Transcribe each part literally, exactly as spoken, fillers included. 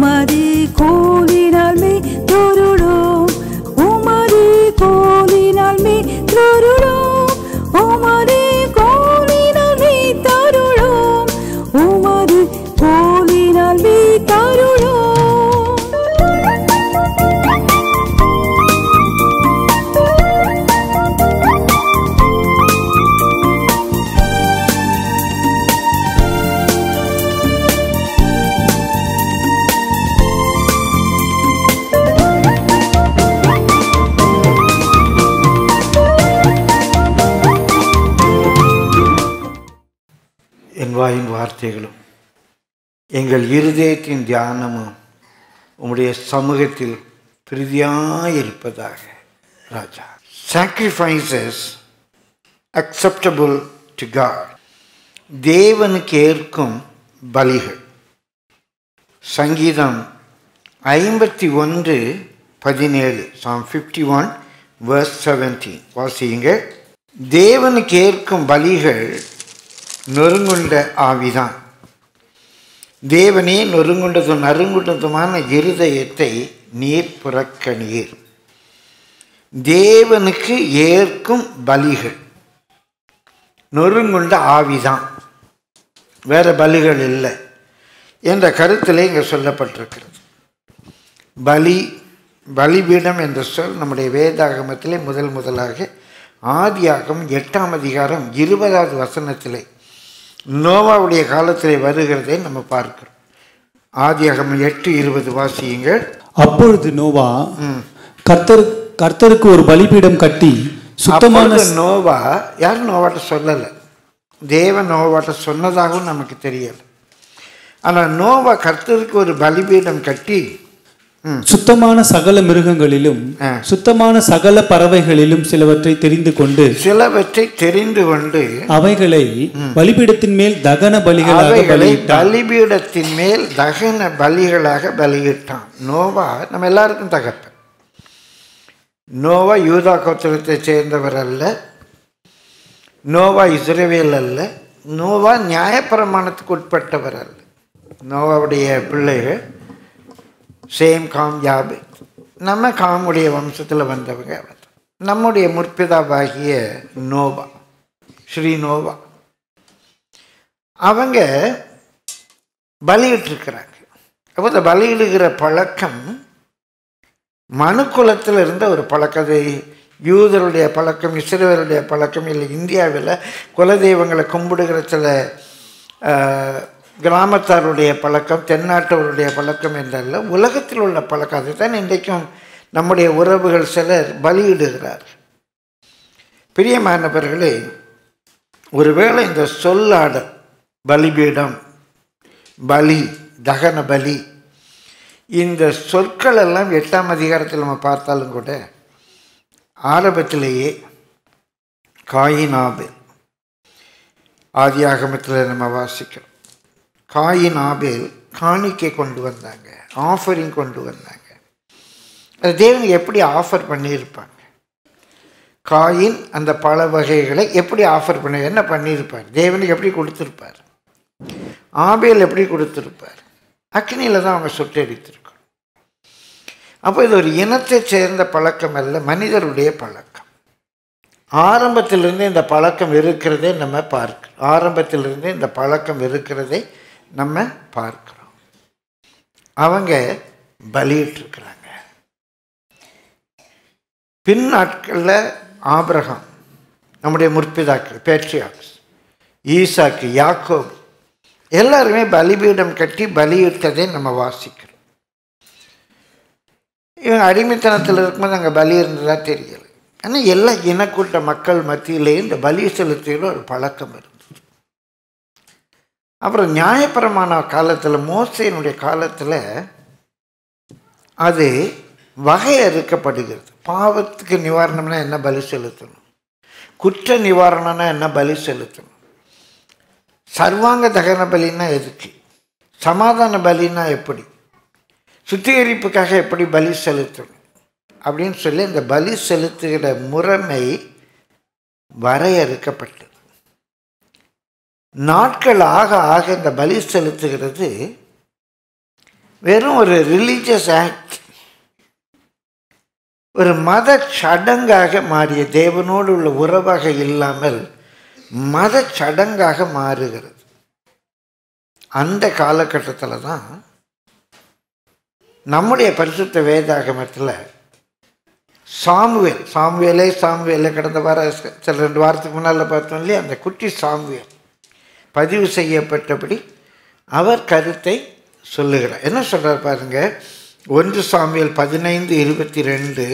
உமது கோலினால் மே தொருளோம் உமது கோலினால் மே தொருளோம் உமது கோலினால் மே தருளோம் உமது கோலினால் மே தருளோம். என் வாயின் வார்த்தைகளும் எங்கள் இருதயத்தின் தியானமும் உம்முடைய சமூகத்தில் பிரீதியாயிருப்பதாக. ராஜா, sacrifices acceptable to God, தேவனுக்கு ஏற்கும் பலிகள். சங்கீதம் ஐம்பத்தி ஒன்று பதினேழு, Psalm fifty-one verse seventeen வாசியுங்க. தேவனுக்கு ஏற்கும் பலிகள் நொறுங்குண்ட ஆவிதான். தேவனே நொறுங்குண்டதும் நறுங்குண்டதுமான இருதயத்தை நீர் புறக்கணீர். தேவனுக்கு ஏற்கும் பலிகள் நொறுங்குண்ட ஆவிதான், வேற பலிகள் இல்லை என்ற கருத்தில் இங்கே சொல்லப்பட்டிருக்கிறது. பலி பலிபீடம் என்ற சொல் நம்முடைய வேதாகமத்திலே முதல் முதலாக ஆதியாகமம் எட்டாம் அதிகாரம் இருபதாவது வசனத்திலே நோவாவுடைய காலத்திலே வருகிறதை நம்ம பார்க்கிறோம். ஆதியாகமம் எட்டு இருபது வாசியுங்கள். அப்பொழுது நோவா கர்த்தர் கர்த்தருக்கு ஒரு பலிபீடம் கட்டி சுத்தமான. நோவா யாரும் நோவாட்ட சொல்லலை, தேவன் நோவாட்ட சொன்னதாகவும் நமக்கு தெரியல. ஆனால் நோவா கர்த்தருக்கு ஒரு பலிபீடம் கட்டி சுத்தமான சகல மிருகங்களிலும் சுத்தமான சகல பறவைகளிலும் சிலவற்றை தெரிந்து கொண்டு சிலவற்றை தெரிந்து கொண்டு அவைகளை பலிபீடத்தின் மேல் தகன பலிகளாக பலிபீடத்தின் மேல் தகன பலிகளாக பலியிட்டான். நோவா நம்ம எல்லாருக்கும் தகப்பன். நோவா யூதா கோத்திரத்தை சேர்ந்தவர் அல்ல, நோவா இஸ்ரவேல் அல்ல, நோவா நியாயப்பிரமாணத்துக்கு உட்பட்டவர் அல்ல. நோவாவுடைய பிள்ளைகள் சேம் காம் யாபு, நம்ம காமுடைய வம்சத்தில் வந்தவங்க. நம்முடைய முற்பிதாவாகிய நோவா, ஸ்ரீ நோவா, அவங்க பலியிட்டிருக்கிறாங்க. அப்போ இந்த பலியிடுகிற பழக்கம் மனுக்குலத்தில் இருந்த ஒரு பழக்கம். அது யூதருடைய பழக்கம், இஸ்ரவேலுடைய பழக்கம் இல்லை. இந்தியாவில் குலதெய்வங்களை கும்பிடுகிற சில கிராமத்தாருடைய பழக்கம், தென்னாட்டவருடைய பழக்கம் என்றல்ல, உலகத்தில் உள்ள பழக்கம். அதுதான் இன்றைக்கும் நம்முடைய உறவுகள் சிலர் பலியிடுகிறார். பிரியமானவர்களே, ஒருவேளை இந்த சொல்லாடல் பலிபீடம், பலி, தகன பலி, இந்த சொற்கள் எல்லாம் எட்டாம் அதிகாரத்தில் நம்ம பார்த்தாலும் கூட ஆரம்பத்திலேயே காயின் ஆபேல் ஆதியாகமத்தில் நம்ம வாசிக்கிறோம். காயின் ஆபேல் காணிக்கை கொண்டு வந்தாங்க, ஆஃபரிங் கொண்டு வந்தாங்க. அது தேவனுக்கு எப்படி ஆஃபர் பண்ணியிருப்பாங்க? காயின் அந்த பல வகைகளை எப்படி ஆஃபர் பண்ண என்ன பண்ணியிருப்பார்? தேவனுக்கு எப்படி கொடுத்துருப்பார்? ஆபேல் எப்படி கொடுத்துருப்பார்? அக்னியில் தான் அவங்க சுட்டெரித்திருக்கோம். அப்போ இது ஒரு இனத்தை சேர்ந்த பழக்கம் அல்ல, மனிதருடைய பழக்கம். ஆரம்பத்திலிருந்தே இந்த பழக்கம் இருக்கிறதே நம்ம பார்க்கிறோம். ஆரம்பத்திலிருந்தே இந்த பழக்கம் இருக்கிறதை நம்ம பார்க்கிறோம். அவங்க பலியிட்டிருக்கிறாங்க. பின் நாட்களில் ஆபிரகாம், நம்முடைய முற்பிதாக்கள், பேட்ரியாக்ஸ், ஈசாக்கு, யாக்கோபு எல்லாருமே பலிபீடம் கட்டி பலியிட்டதை நம்ம வாசிக்கிறோம். இவங்க அடிமைத்தனத்தில் இருக்கும்போது அங்கே பலி இருந்ததா தெரியலை. ஆனால் எல்லா இனக்கூட்ட மக்கள் மத்தியிலே இந்த பலி செலுத்தியில் ஒரு பழக்கம் இருந்தது. அப்புறம் நியாயப்பிரமாண காலத்தில், மோசேயினுடைய காலத்தில் அது வகையறுக்கப்படுகிறது. பாவத்துக்கு நிவாரணம்னா என்ன பலி செலுத்தணும், குற்ற நிவாரணம்னா என்ன பலி செலுத்தணும், சர்வாங்க தகன பலின்னா எதுக்கு, சமாதான பலின்னா எப்படி, சுத்திகரிப்புக்காக எப்படி பலி செலுத்தணும் அப்படின்னு சொல்லி இந்த பலி செலுத்துகிற முறைமை வரையறுக்கப்பட்டது. நாட்கள் ஆக ஆக இந்த பலி செலுத்துகிறது வெறும் ஒரு ரிலீஜியஸ் ஆக்ட், ஒரு மத சடங்காக மாறிய, தேவனோடு உள்ள உறவாக இல்லாமல் மத சடங்காக மாறுகிறது. அந்த காலகட்டத்தில் தான் நம்முடைய பரிசுத்த வேதாகமத்தில் சாமுவேல் சாமுவேலே சாமுவேலே கடந்த வார சில ரெண்டு வாரத்துக்கு முன்னால் பார்த்தோம் இல்லையா, அந்த குட்டி சாமுவேல் பதிவு செய்யப்பட்டபடி அவர் கருத்தை சொல்லுகிறார். என்ன சொல்கிறார் பாருங்க, ஒன்று சாமுவேல் பதினைந்து இருபத்தி ரெண்டு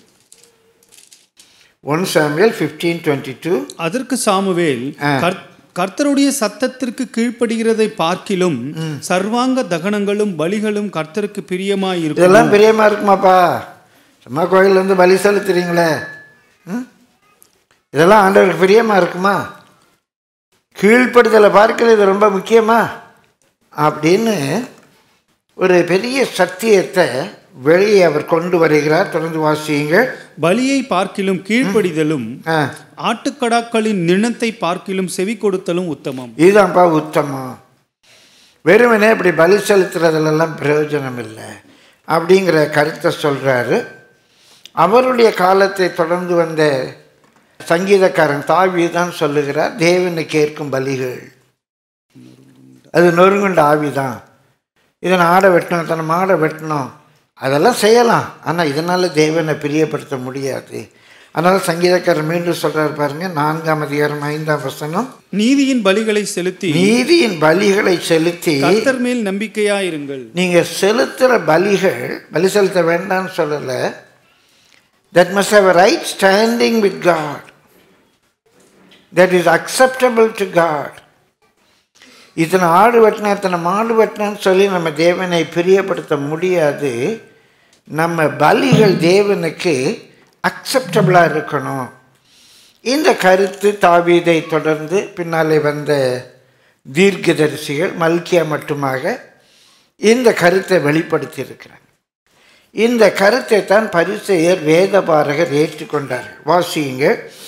ஒன் சாமுவேல் பதினைந்து இருபத்தி ரெண்டு. அதற்கு சாமுவேல், கர்த்தருடைய சத்தத்திற்கு கீழ்ப்படுகிறதை பார்க்கிலும் சர்வாங்க தகனங்களும் பலிகளும் கர்த்தருக்கு பிரியமாய் இருக்கும். இதெல்லாம் பிரியமா இருக்குமாப்பா? சும்மா கோயிலில் வந்து பலி செலுத்துறீங்களே, இதெல்லாம் ஆண்டவருக்கு பிரியமா இருக்குமா? கீழ்ப்படுதலை பார்க்கல இது ரொம்ப முக்கியமா அப்படின்னு ஒரு பெரிய சத்தியத்தை வெளியே அவர் கொண்டு வருகிறார். தொடர்ந்து வாசியுங்க. பலியை பார்க்கிலும் கீழ்ப்படிதலும் ஆட்டுக்கடாக்களின் நிணத்தை பார்க்கிலும் செவி கொடுத்தலும் உத்தமம். இதுதான்ப்பா உத்தமம். வெறுமனே இப்படி பலி செலுத்துறதுலாம் பிரயோஜனம் இல்லை அப்படிங்கிற கருத்தை சொல்றாரு. அவருடைய காலத்தை தொடர்ந்து வந்த சங்கீதக்காரன் தாவீதான் சொல்லுகிறார், தேவனை கேட்கும் பலிகள் அது நொறுங்குண்ட ஆவிதான். இதனை ஆடை வெட்டணும், தன்னை மாடை வெட்டணும், அதெல்லாம் செய்யலாம், ஆனால் இதனால் தேவனை பிரியப்படுத்த முடியாது. அதனால் சங்கீதக்காரர் மீண்டும் சொல்றாரு பாருங்க, நான்காம் அதிகாரம் ஐந்தாம் வசனம், நீதியின் பலிகளை செலுத்தி நீதியின் பலிகளை செலுத்தி கர்த்தர் மேல் நம்பிக்கையாயிருங்கள். நீங்க செலுத்துற பலிகள், பலி செலுத்த வேண்டாம்னு சொல்லல, that must have a right standing with God, that is acceptable to God. இத்தனை ஆடு வெட்டினா இத்தனை மாடு வெட்டினான்னு சொல்லி நம்ம தேவனை பிரியப்படுத்த முடியாது. நம்ம பலிகள் தேவனுக்கு அக்செப்டபிளாக இருக்கணும். இந்த கருத்து தாவீதை தொடர்ந்து பின்னாலே வந்த தீர்க்கதரிசிகள் மல்கியா மட்டுமாக இந்த கருத்தை வெளிப்படுத்தி இருக்கிறார். இந்த கருத்தை தான் பரிசேயர் வேதபாரகர் ஏற்றுக்கொண்டார்கள். வாசியுங்க,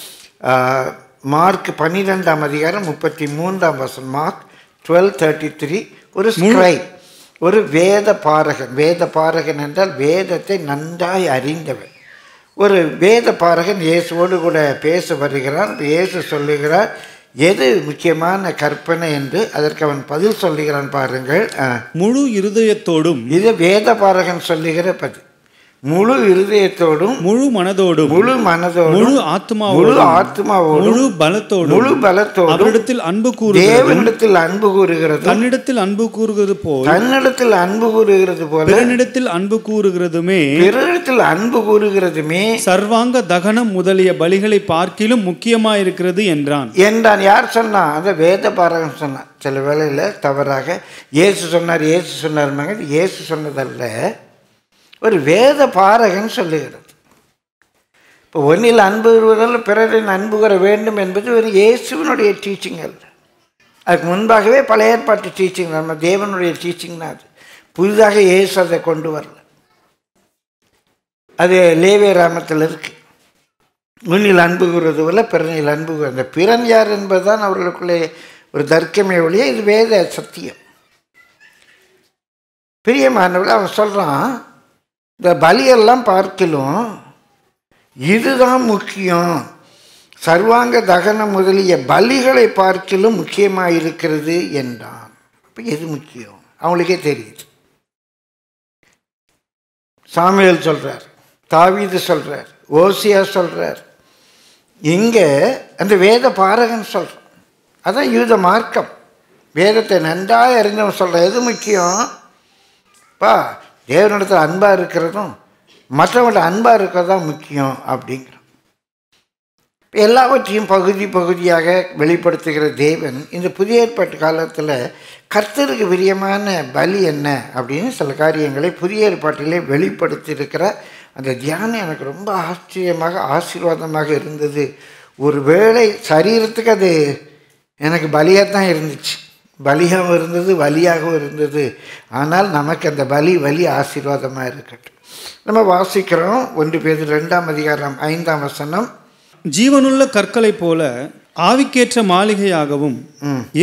மார்க் பன்னிரெண்டாம் அதிகாரம் முப்பத்தி மூன்றாம் வசனம். Mark twelve thirty three. ஒரு ஸ்கிரைப், ஒரு வேத பாரகன். வேத பாரகன் என்றால் வேதத்தை நன்றாய் அறிந்தவன். ஒரு வேத பாரகன் இயேசுவோடு கூட பேச வருகிறான். இயேசு சொல்லுகிறார் எது முக்கியமான கற்பனை என்று. அதற்கு அவன் பதில் சொல்லுகிறான் பாருங்கள். முழு இருதயத்தோடும், இது வேத பாரகன் சொல்லுகிற பதில். முழு இருதயத்தோடும், முழு மனதோடும், முழு மனதோடும், முழு ஆத்மாவோடும், முழு ஆத்மாவோடும், முழு பலத்தோடும், முழு பலத்தோடும் அவரிடத்தில் அன்பு கூறுகிறது. தேவனிடத்தில் அன்பு கூறுகிறது. தன்னிடத்தில் அன்பு கூறுகிறது போல், தன்னிடத்தில் அன்பு கூறுகிறது போல, பிறனிடத்தில் அன்பு கூறுகிறதுமே, பிறனிடத்தில் அன்பு கூறுகிறதுமே சர்வாங்க தகனம் முதலிய பலிகளை பார்க்கிலும் முக்கியமாயிருக்கிறது என்றான். என்றான். யார் சொன்னா? அந்த வேத பாரகன் சொன்னான். சில வேளையில் தவறாக இயேசு சொன்னார், இயேசு சொன்னார் மகன், இயேசு சொன்னதல்ல, ஒரு வேத பாரகன் சொல்லுகிறது. இப்போ ஒன்னில் அன்பு கூறுவதில் பிறரின் அன்பு கூற வேண்டும் என்பது ஒரு இயேசுவனுடைய டீச்சிங் அல்ல. அதுக்கு முன்பாகவே பழைய ஏற்பாட்டு டீச்சிங், நம்ம தேவனுடைய டீச்சிங் தான் அது. புதிதாக இயேசு அதை கொண்டு வரல. அது லேவிய ராமத்தில் இருக்கு. முன்னில் அன்பு கூறுவது போல பிறனில் அன்பு கூற, அந்த பிறன் யார் என்பதுதான் அவர்களுக்குள்ளே ஒரு தர்க்கமே ஒழிய இது வேத சத்தியம். பிரியமானவர்கள், அவன் சொல்றான் இந்த பலியெல்லாம் பார்க்கலும் இதுதான் முக்கியம், சர்வாங்க தகனம் முதலிய பலிகளை பார்க்கலும் முக்கியமாக இருக்கிறது என்றான். அப்போ எது முக்கியம் அவங்களுக்கே தெரியுது. சாமுவேல் சொல்றார், தாவீது சொல்றார், ஓசியா சொல்றார், இங்கே அந்த வேத பாரகன் சொல்றான். அதான் யூத மார்க்கம். வேதத்தை நன்றாக அறிஞ்சவன் சொல்ற எது முக்கியம் பா, தேவனிடத்தில் அன்பாக இருக்கிறதும் மற்றவங்கள்ட்ட அன்பாக இருக்கிறது தான் முக்கியம் அப்படிங்கிறோம். எல்லாவற்றையும் பகுதி பகுதியாக வெளிப்படுத்துகிற தேவன் இந்த புதிய ஏற்பாட்டு காலத்தில் கர்த்தருக்கு பிரியமான பலி என்ன அப்படின்னு சில காரியங்களை புதிய ஏற்பாட்டிலே வெளிப்படுத்தி இருக்கிற அந்த தியானம் எனக்கு ரொம்ப ஆச்சரியமாக ஆசீர்வாதமாக இருந்தது. ஒரு வேளை சரீரத்துக்கு அது எனக்கு பலியாக தான் இருந்துச்சு, பலியாகவும் இருந்தது, வலியாகவும் இருந்தது. ஆனால் நமக்கு அந்த பலி வலி ஆசீர்வாதமாக இருக்கட்டும். நம்ம வாசிக்கிறோம் ஒன்று பேதுரு ரெண்டாம் அதிகாரம் ஐந்தாம் வசனம். ஜீவனுள்ள கற்களை போல ஆவிக்கேற்ற மாளிகையாகவும்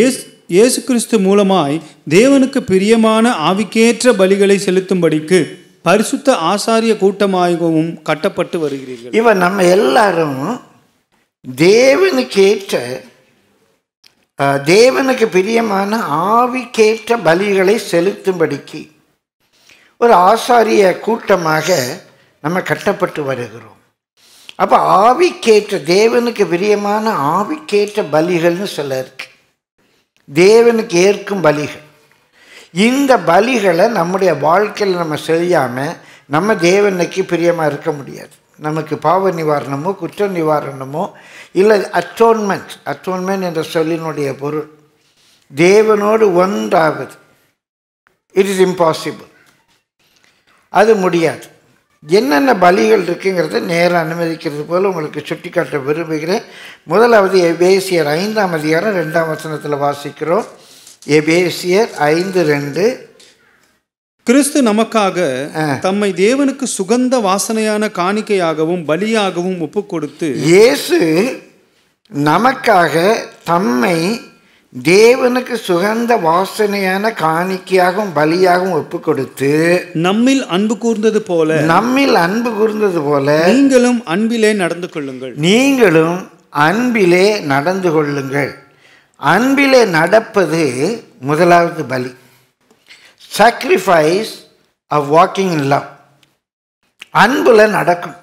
இயேசு கிறிஸ்து மூலமாய் தேவனுக்கு பிரியமான ஆவிக்கேற்ற பலிகளை செலுத்தும்படிக்கு பரிசுத்த ஆசாரிய கூட்டமாகவும் கட்டப்பட்டு வருகிறீர்கள். இவன் நம்ம எல்லாரும் தேவனுக்கேற்ற தேவனுக்கு பிரியமான ஆவிக்கேற்ற பலிகளை செலுத்தும்படிக்கு ஒரு ஆசாரிய கூட்டமாக நம்ம கட்டப்பட்டு வருகிறோம். அப்போ ஆவிக்கேற்ற தேவனுக்கு பிரியமான ஆவிக்கேற்ற பலிகள்னு சொல்ல இருக்கு. தேவனுக்கு ஏற்கும் பலிகள். இந்த பலிகளை நம்முடைய வாழ்க்கையில் நம்ம செய்யாமல் நம்ம தேவனுக்கு பிரியமாக இருக்க முடியாது. நமக்கு பாவ நிவாரணமோ குற்ற நிவாரணமோ இல்லை அட்டோன்மெண்ட் அட்டோன்மெண்ட் என்ற சொல்லினுடைய பொருள் தேவனோடு ஒன்றாவது, இட் இஸ் இம்பாசிபிள். அது முடியாது. என்னென்ன பலிகள் இருக்குங்கிறத நேரம் அனுமதிக்கிறது போல் உங்களுக்கு சுட்டி காட்ட விரும்புகிறேன். முதலாவது எபேசியர் ஐந்தாம் அதிகாரம் ரெண்டாம் வசனத்தில் வாசிக்கிறோம். எபேசியர் ஐந்து ரெண்டு. கிறிஸ்து நமக்காக தம்மை தேவனுக்கு சுகந்த வாசனையான காணிக்கையாகவும் பலியாகவும் ஒப்பு கொடுத்து இயேசு நமக்காக தம்மை தேவனுக்கு சுகந்த வாசனையான காணிக்கையாகவும் பலியாகவும் ஒப்பு கொடுத்து நம்மில் அன்பு கூர்ந்தது போல நம்மில் அன்பு கூர்ந்தது போல நீங்களும் அன்பிலே நடந்து கொள்ளுங்கள் நீங்களும் அன்பிலே நடந்து கொள்ளுங்கள். அன்பிலே நடப்பது முதலாவது பலி. sacrifice of walking in love. அன்புல நடக்கும்.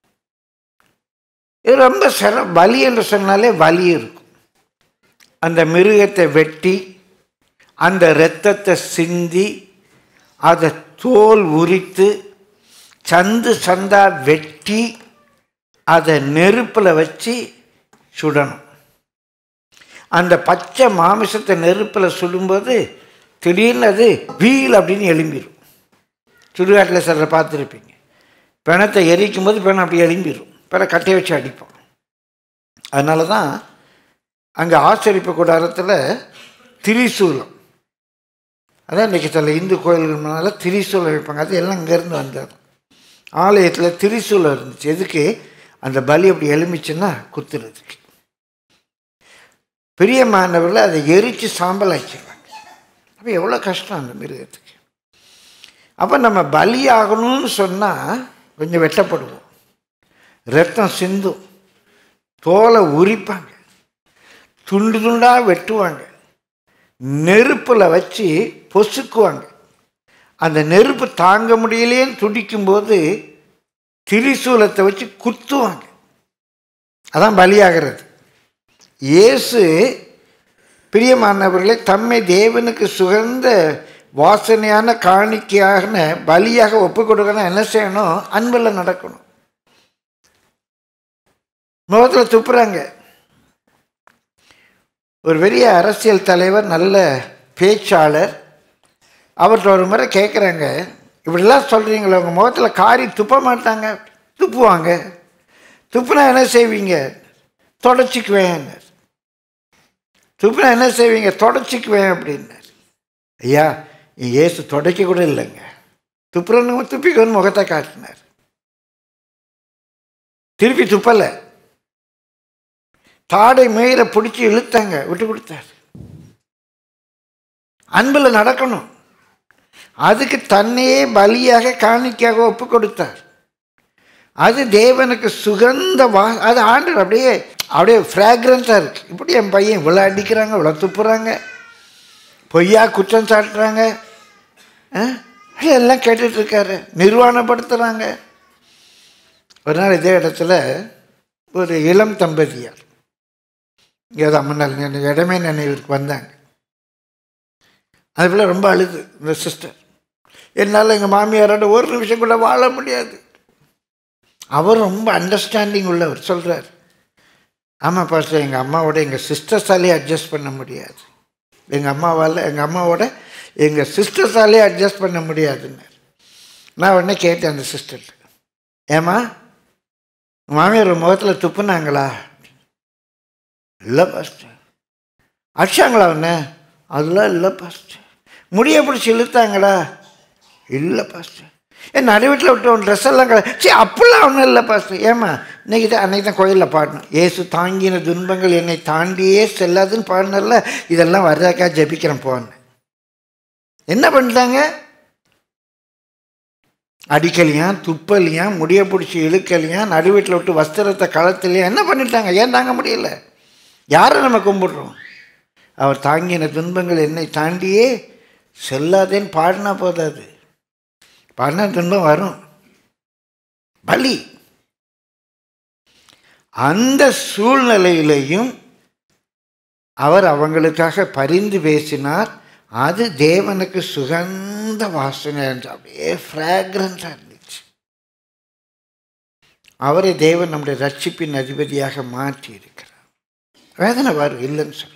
இது ரொம்ப சிற பலி என்று சொன்னாலே வலி இருக்கும். அந்த மிருகத்தை வெட்டி அந்த இரத்தத்தை சிந்தி அதை தோல் உரித்து சந்து சந்தா வெட்டி அதை நெருப்பில் வச்சு சுடணும். அந்த பச்சை மாமிசத்தை நெருப்பில் சுடும்போது திடீர்னு அது வீல் அப்படின்னு எழும்பிடும். சுடுகாட்டில் சிலரை பார்த்துருப்பீங்க. பிணத்தை எரிக்கும் போது பிணம் அப்படி எழும்பிடும். பிற கட்டையை வச்சு அடிப்போம். அதனால தான் அங்கே ஆச்சரிப்பு கூடாரத்தில் திரிசூலம், அதான் இன்றைக்கி சில இந்து கோயில்கள்னால திரிசூலம் வைப்பாங்க. அது எல்லாம் இங்கேருந்து வந்தது. ஆலயத்தில் திரிசூலம் இருந்துச்சு. எதுக்கு? அந்த பலி அப்படி எழுமிச்சுன்னா குத்துறதுக்கு. பிரியமானவர்கள் அதை எரித்து சாம்பல் ஆக்கிடுவாங்க. அப்போ எவ்வளோ கஷ்டம் அந்த மிருகத்துக்கு. அப்போ நம்ம பலியாகணும்னு சொன்னால் கொஞ்சம் வெட்டப்படுவோம், ரத்தம் சிந்தும், தோலை உரிப்பாங்க, துண்டு துண்டாக வெட்டுவாங்க, நெருப்பில் வச்சு பொசுக்குவாங்க. அந்த நெருப்பு தாங்க முடியலேன்னு துடிக்கும்போது திரிசூலத்தை வச்சு குத்துவாங்க. அதான் பலியாகிறது. இயேசு பிரியமானவர்களே தம்மை தேவனுக்கு சுகந்த வாசனையான காணிக்கையான பலியாக ஒப்பு கொடுக்கணும். என்ன செய்யணும்? அன்பில் நடக்கணும். முகத்தில் துப்புறாங்க. ஒரு பெரிய அரசியல் தலைவர், நல்ல பேச்சாளர், அவர்கிட்ட ஒரு முறை கேட்குறாங்க, இப்படிலாம் சொல்கிறீங்களே, உங்கள் முகத்தில் காரி துப்ப மாட்டாங்க? துப்புவாங்க. துப்புனா என்ன செய்வீங்க? தொடச்சிக்குவேன். துப்புனா என்ன செய்வீங்க? தொடச்சிக்குவேன் அப்படின்னார். ஐயா, இயேசு தொடக்க கூட இல்லைங்க, துப்புறன்னு துப்பிக்கணும்னு முகத்தை காட்டினார். திருப்பி துப்பலை. தாடை மேயில பிடிச்சி இழுத்தாங்க, விட்டு கொடுத்தார். அன்பில் நடக்கணும். அதுக்கு தன்னையே பலியாக காணிக்கையாக ஒப்பு கொடுத்தார். அது தேவனுக்கு சுகந்த வா அது ஆண்டு அப்படியே அப்படியே ஃப்ராக்ரன்ஸாக இருக்குது. இப்படி என் பையன் இவ்வளோ அடிக்கிறாங்க, இவ்வளோ துப்புறாங்க, பொய்யா குற்றம் சாட்டுறாங்க, எல்லாம் கேட்டுட்ருக்காரு, நிர்வாணப்படுத்துகிறாங்க. ஒரு நாள் இதே இடத்துல ஒரு இளம் தம்பதியார் ஏதோ முன்னால் இடமே நினைவுக்கு வந்தாங்க. அதுபோல் ரொம்ப அழுது இந்த சிஸ்டர், என்னால் எங்கள் மாமியாரோட ஒரு நிமிஷம் கூட வாழ முடியாது. அவர் ரொம்ப அண்டர்ஸ்டாண்டிங் உள்ளவர். சொல்கிறார், ஆமாம் பாஸ்டர், எங்கள் அம்மாவோட எங்கள் சிஸ்டர்ஸாலே அட்ஜஸ்ட் பண்ண முடியாது. எங்கள் அம்மாவால் எங்கள் அம்மாவோட எங்கள் சிஸ்டர்ஸாலே அட்ஜஸ்ட் பண்ண முடியாதுன்னு. நான் உடனே கேட்டேன் அந்த சிஸ்டர், ஏம்மா மாமியார் முகத்தில் துப்புனாங்களா? இல்லை பாஸ்டர். அடிச்சாங்களா உடனே? அதெல்லாம் இல்லை பாஸ்டர். முடிய பிடிச்சி இழுத்தாங்களா? இல்லை பாஸ்டர். என் நடு வீட்டில் விட்டு உன் ட்ரெஸ் எல்லாம் கல சரி அப்படிலாம் ஒன்றும் இல்லை பாஸ்டர். ஏமா இன்னைக்கு தான் அன்னைக்கு தான் கோயிலில் பாடணும், ஏசு தாங்கின துன்பங்கள் என்னை தாண்டியே செல்லாதுன்னு பாடினல, இதெல்லாம் வர்றதுக்கா ஜெபிக்கிறேன் போன்னு. என்ன பண்ணிட்டாங்க? அடிக்கலையாம், துப்பலையாம், முடிய பிடிச்சி இழுக்கலையாம், நடு வீட்டில் விட்டு வஸ்திரத்தை களத்துலையா என்ன பண்ணிட்டாங்க? ஏன் தாங்க முடியல? யாரை நம்ம கும்பிடுறோம்? அவர் தாங்கின துன்பங்கள் என்னை தாண்டியே செல்லாதேன்னு பாடினா போதாது, பாடினா துன்பம் வரும். பலி. அந்த சூழ்நிலையிலையும் அவர் அவங்களுக்காக பரிந்து பேசினார். அது தேவனுக்கு சுகந்த வாசனை என்று அப்படியே ஃப்ராக்ரன்ஸாக இருந்துச்சு. அவரை தேவன் நம்முடைய ரட்சிப்பின் அதிபதியாக மாற்றி இருக்கிறார். வேதனை வரும், இல்லைன்னு சொல்ல.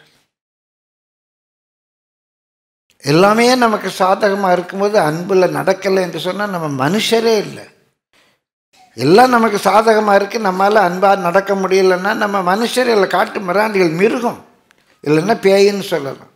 எல்லாமே நமக்கு சாதகமாக இருக்கும்போது அன்பில் நடக்கலை என்று சொன்னால் நம்ம மனுஷரே இல்லை. எல்லாம் நமக்கு சாதகமாக இருக்குது, நம்மளால் அன்பாக நடக்க முடியலைன்னா நம்ம மனுஷர் இல்லை, காட்டு மிராண்டிகள், மிருகம், இல்லைன்னா பேயின்னு சொல்லலாம்.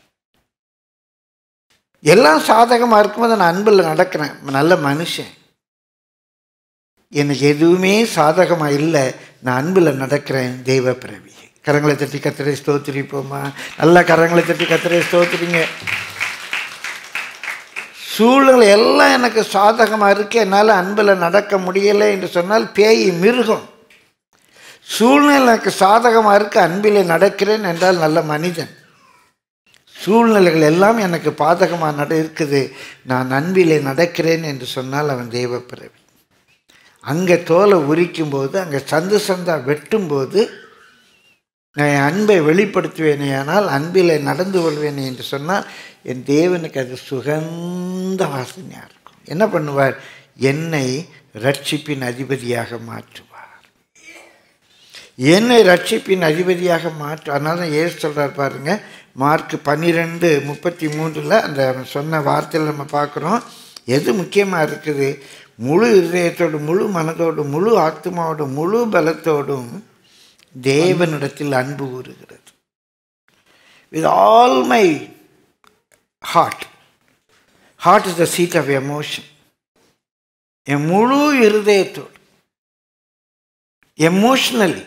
எல்லாம் சாதகமாக இருக்கும்போது நான் அன்பில் நடக்கிறேன், நல்ல மனுஷன். எனக்கு எதுவுமே சாதகமாக இல்லை, நான் அன்பில் நடக்கிறேன், தெய்வ பிறவி. கரங்களை தட்டி கத்திரை ஸ்தோத்திரிப்போமா? நல்லா கரங்களை தட்டி கத்திரை ஸ்தோத்திரிங்க. சூழ்நிலை எல்லாம் எனக்கு சாதகமாக இருக்கு, என்னால் அன்பில் நடக்க முடியலை என்று சொன்னால் பேய், மிருகம். சூழ்நிலை எனக்கு சாதகமாக இருக்கு, அன்பிலே நடக்கிறேன் என்றால் நல்ல மனிதன். சூழ்நிலைகள் எல்லாம் எனக்கு பாதகமாக நட இருக்குது, நான் அன்பிலே நடக்கிறேன் என்று சொன்னால் அவன் தெய்வ பிறவி. அங்கே தோலை உரிக்கும்போது, அங்கே சந்து சந்தா வெட்டும்போது நான் என் அன்பை வெளிப்படுத்துவேனே, ஆனால் அன்பில் நடந்து கொள்வேனே என்று சொன்னால் என் தேவனுக்கு அது சுகந்த வாசனையாக இருக்கும். என்ன பண்ணுவார்? என்னை ரட்சிப்பின் அதிபதியாக மாற்றுவார். என்னை ரட்சிப்பின் அதிபதியாக மாற்று. அதனால தான் ஏசு சொல்கிறார் பாருங்க, மார்க் பன்னிரெண்டு முப்பத்தி மூன்றில் அந்த சொன்ன வார்த்தையில் நம்ம பார்க்குறோம். எது முக்கியமாக இருக்குது? முழு இதயத்தோடும், முழு மனதோடும், முழு ஆத்மாவோடும், முழு பலத்தோடும் தேவனிடத்தில் அன்பு கூறுகிறது. With all my heart. Heart is the seat of emotion. என் முழு இருதயத்தோடு, emotionally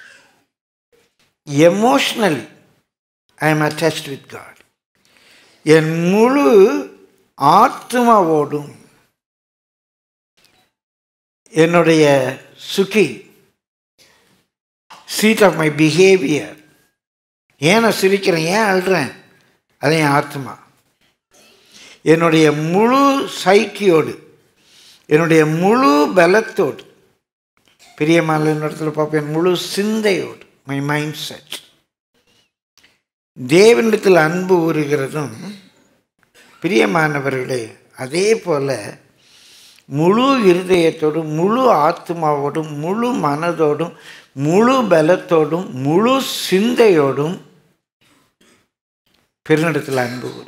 emotionally I am attached with God. என் முழு ஆத்மாவோடும் என்னுடைய சுகி, சீட் ஆஃப் மை பிஹேவியர். ஏன் நான் சிரிக்கிறேன், ஏன் அழுறேன், அது என் ஆத்மா. என்னுடைய முழு சைக்கியோடு, என்னுடைய முழு பலத்தோடு, பிரியமான இடத்துல பார்ப்பேன், முழு சிந்தையோடு, மை மைண்ட் செட் தேவனிடத்தில் அன்பு ஊறுகிறதும் பிரியமானவர்களே. அதே போல முழு இருதயத்தோடும், முழு ஆத்மாவோடும், முழு மனதோடும், முழு பலத்தோடும், முழு சிந்தையோடும் பெருநிடத்தில் அன்பு கூறுங்க.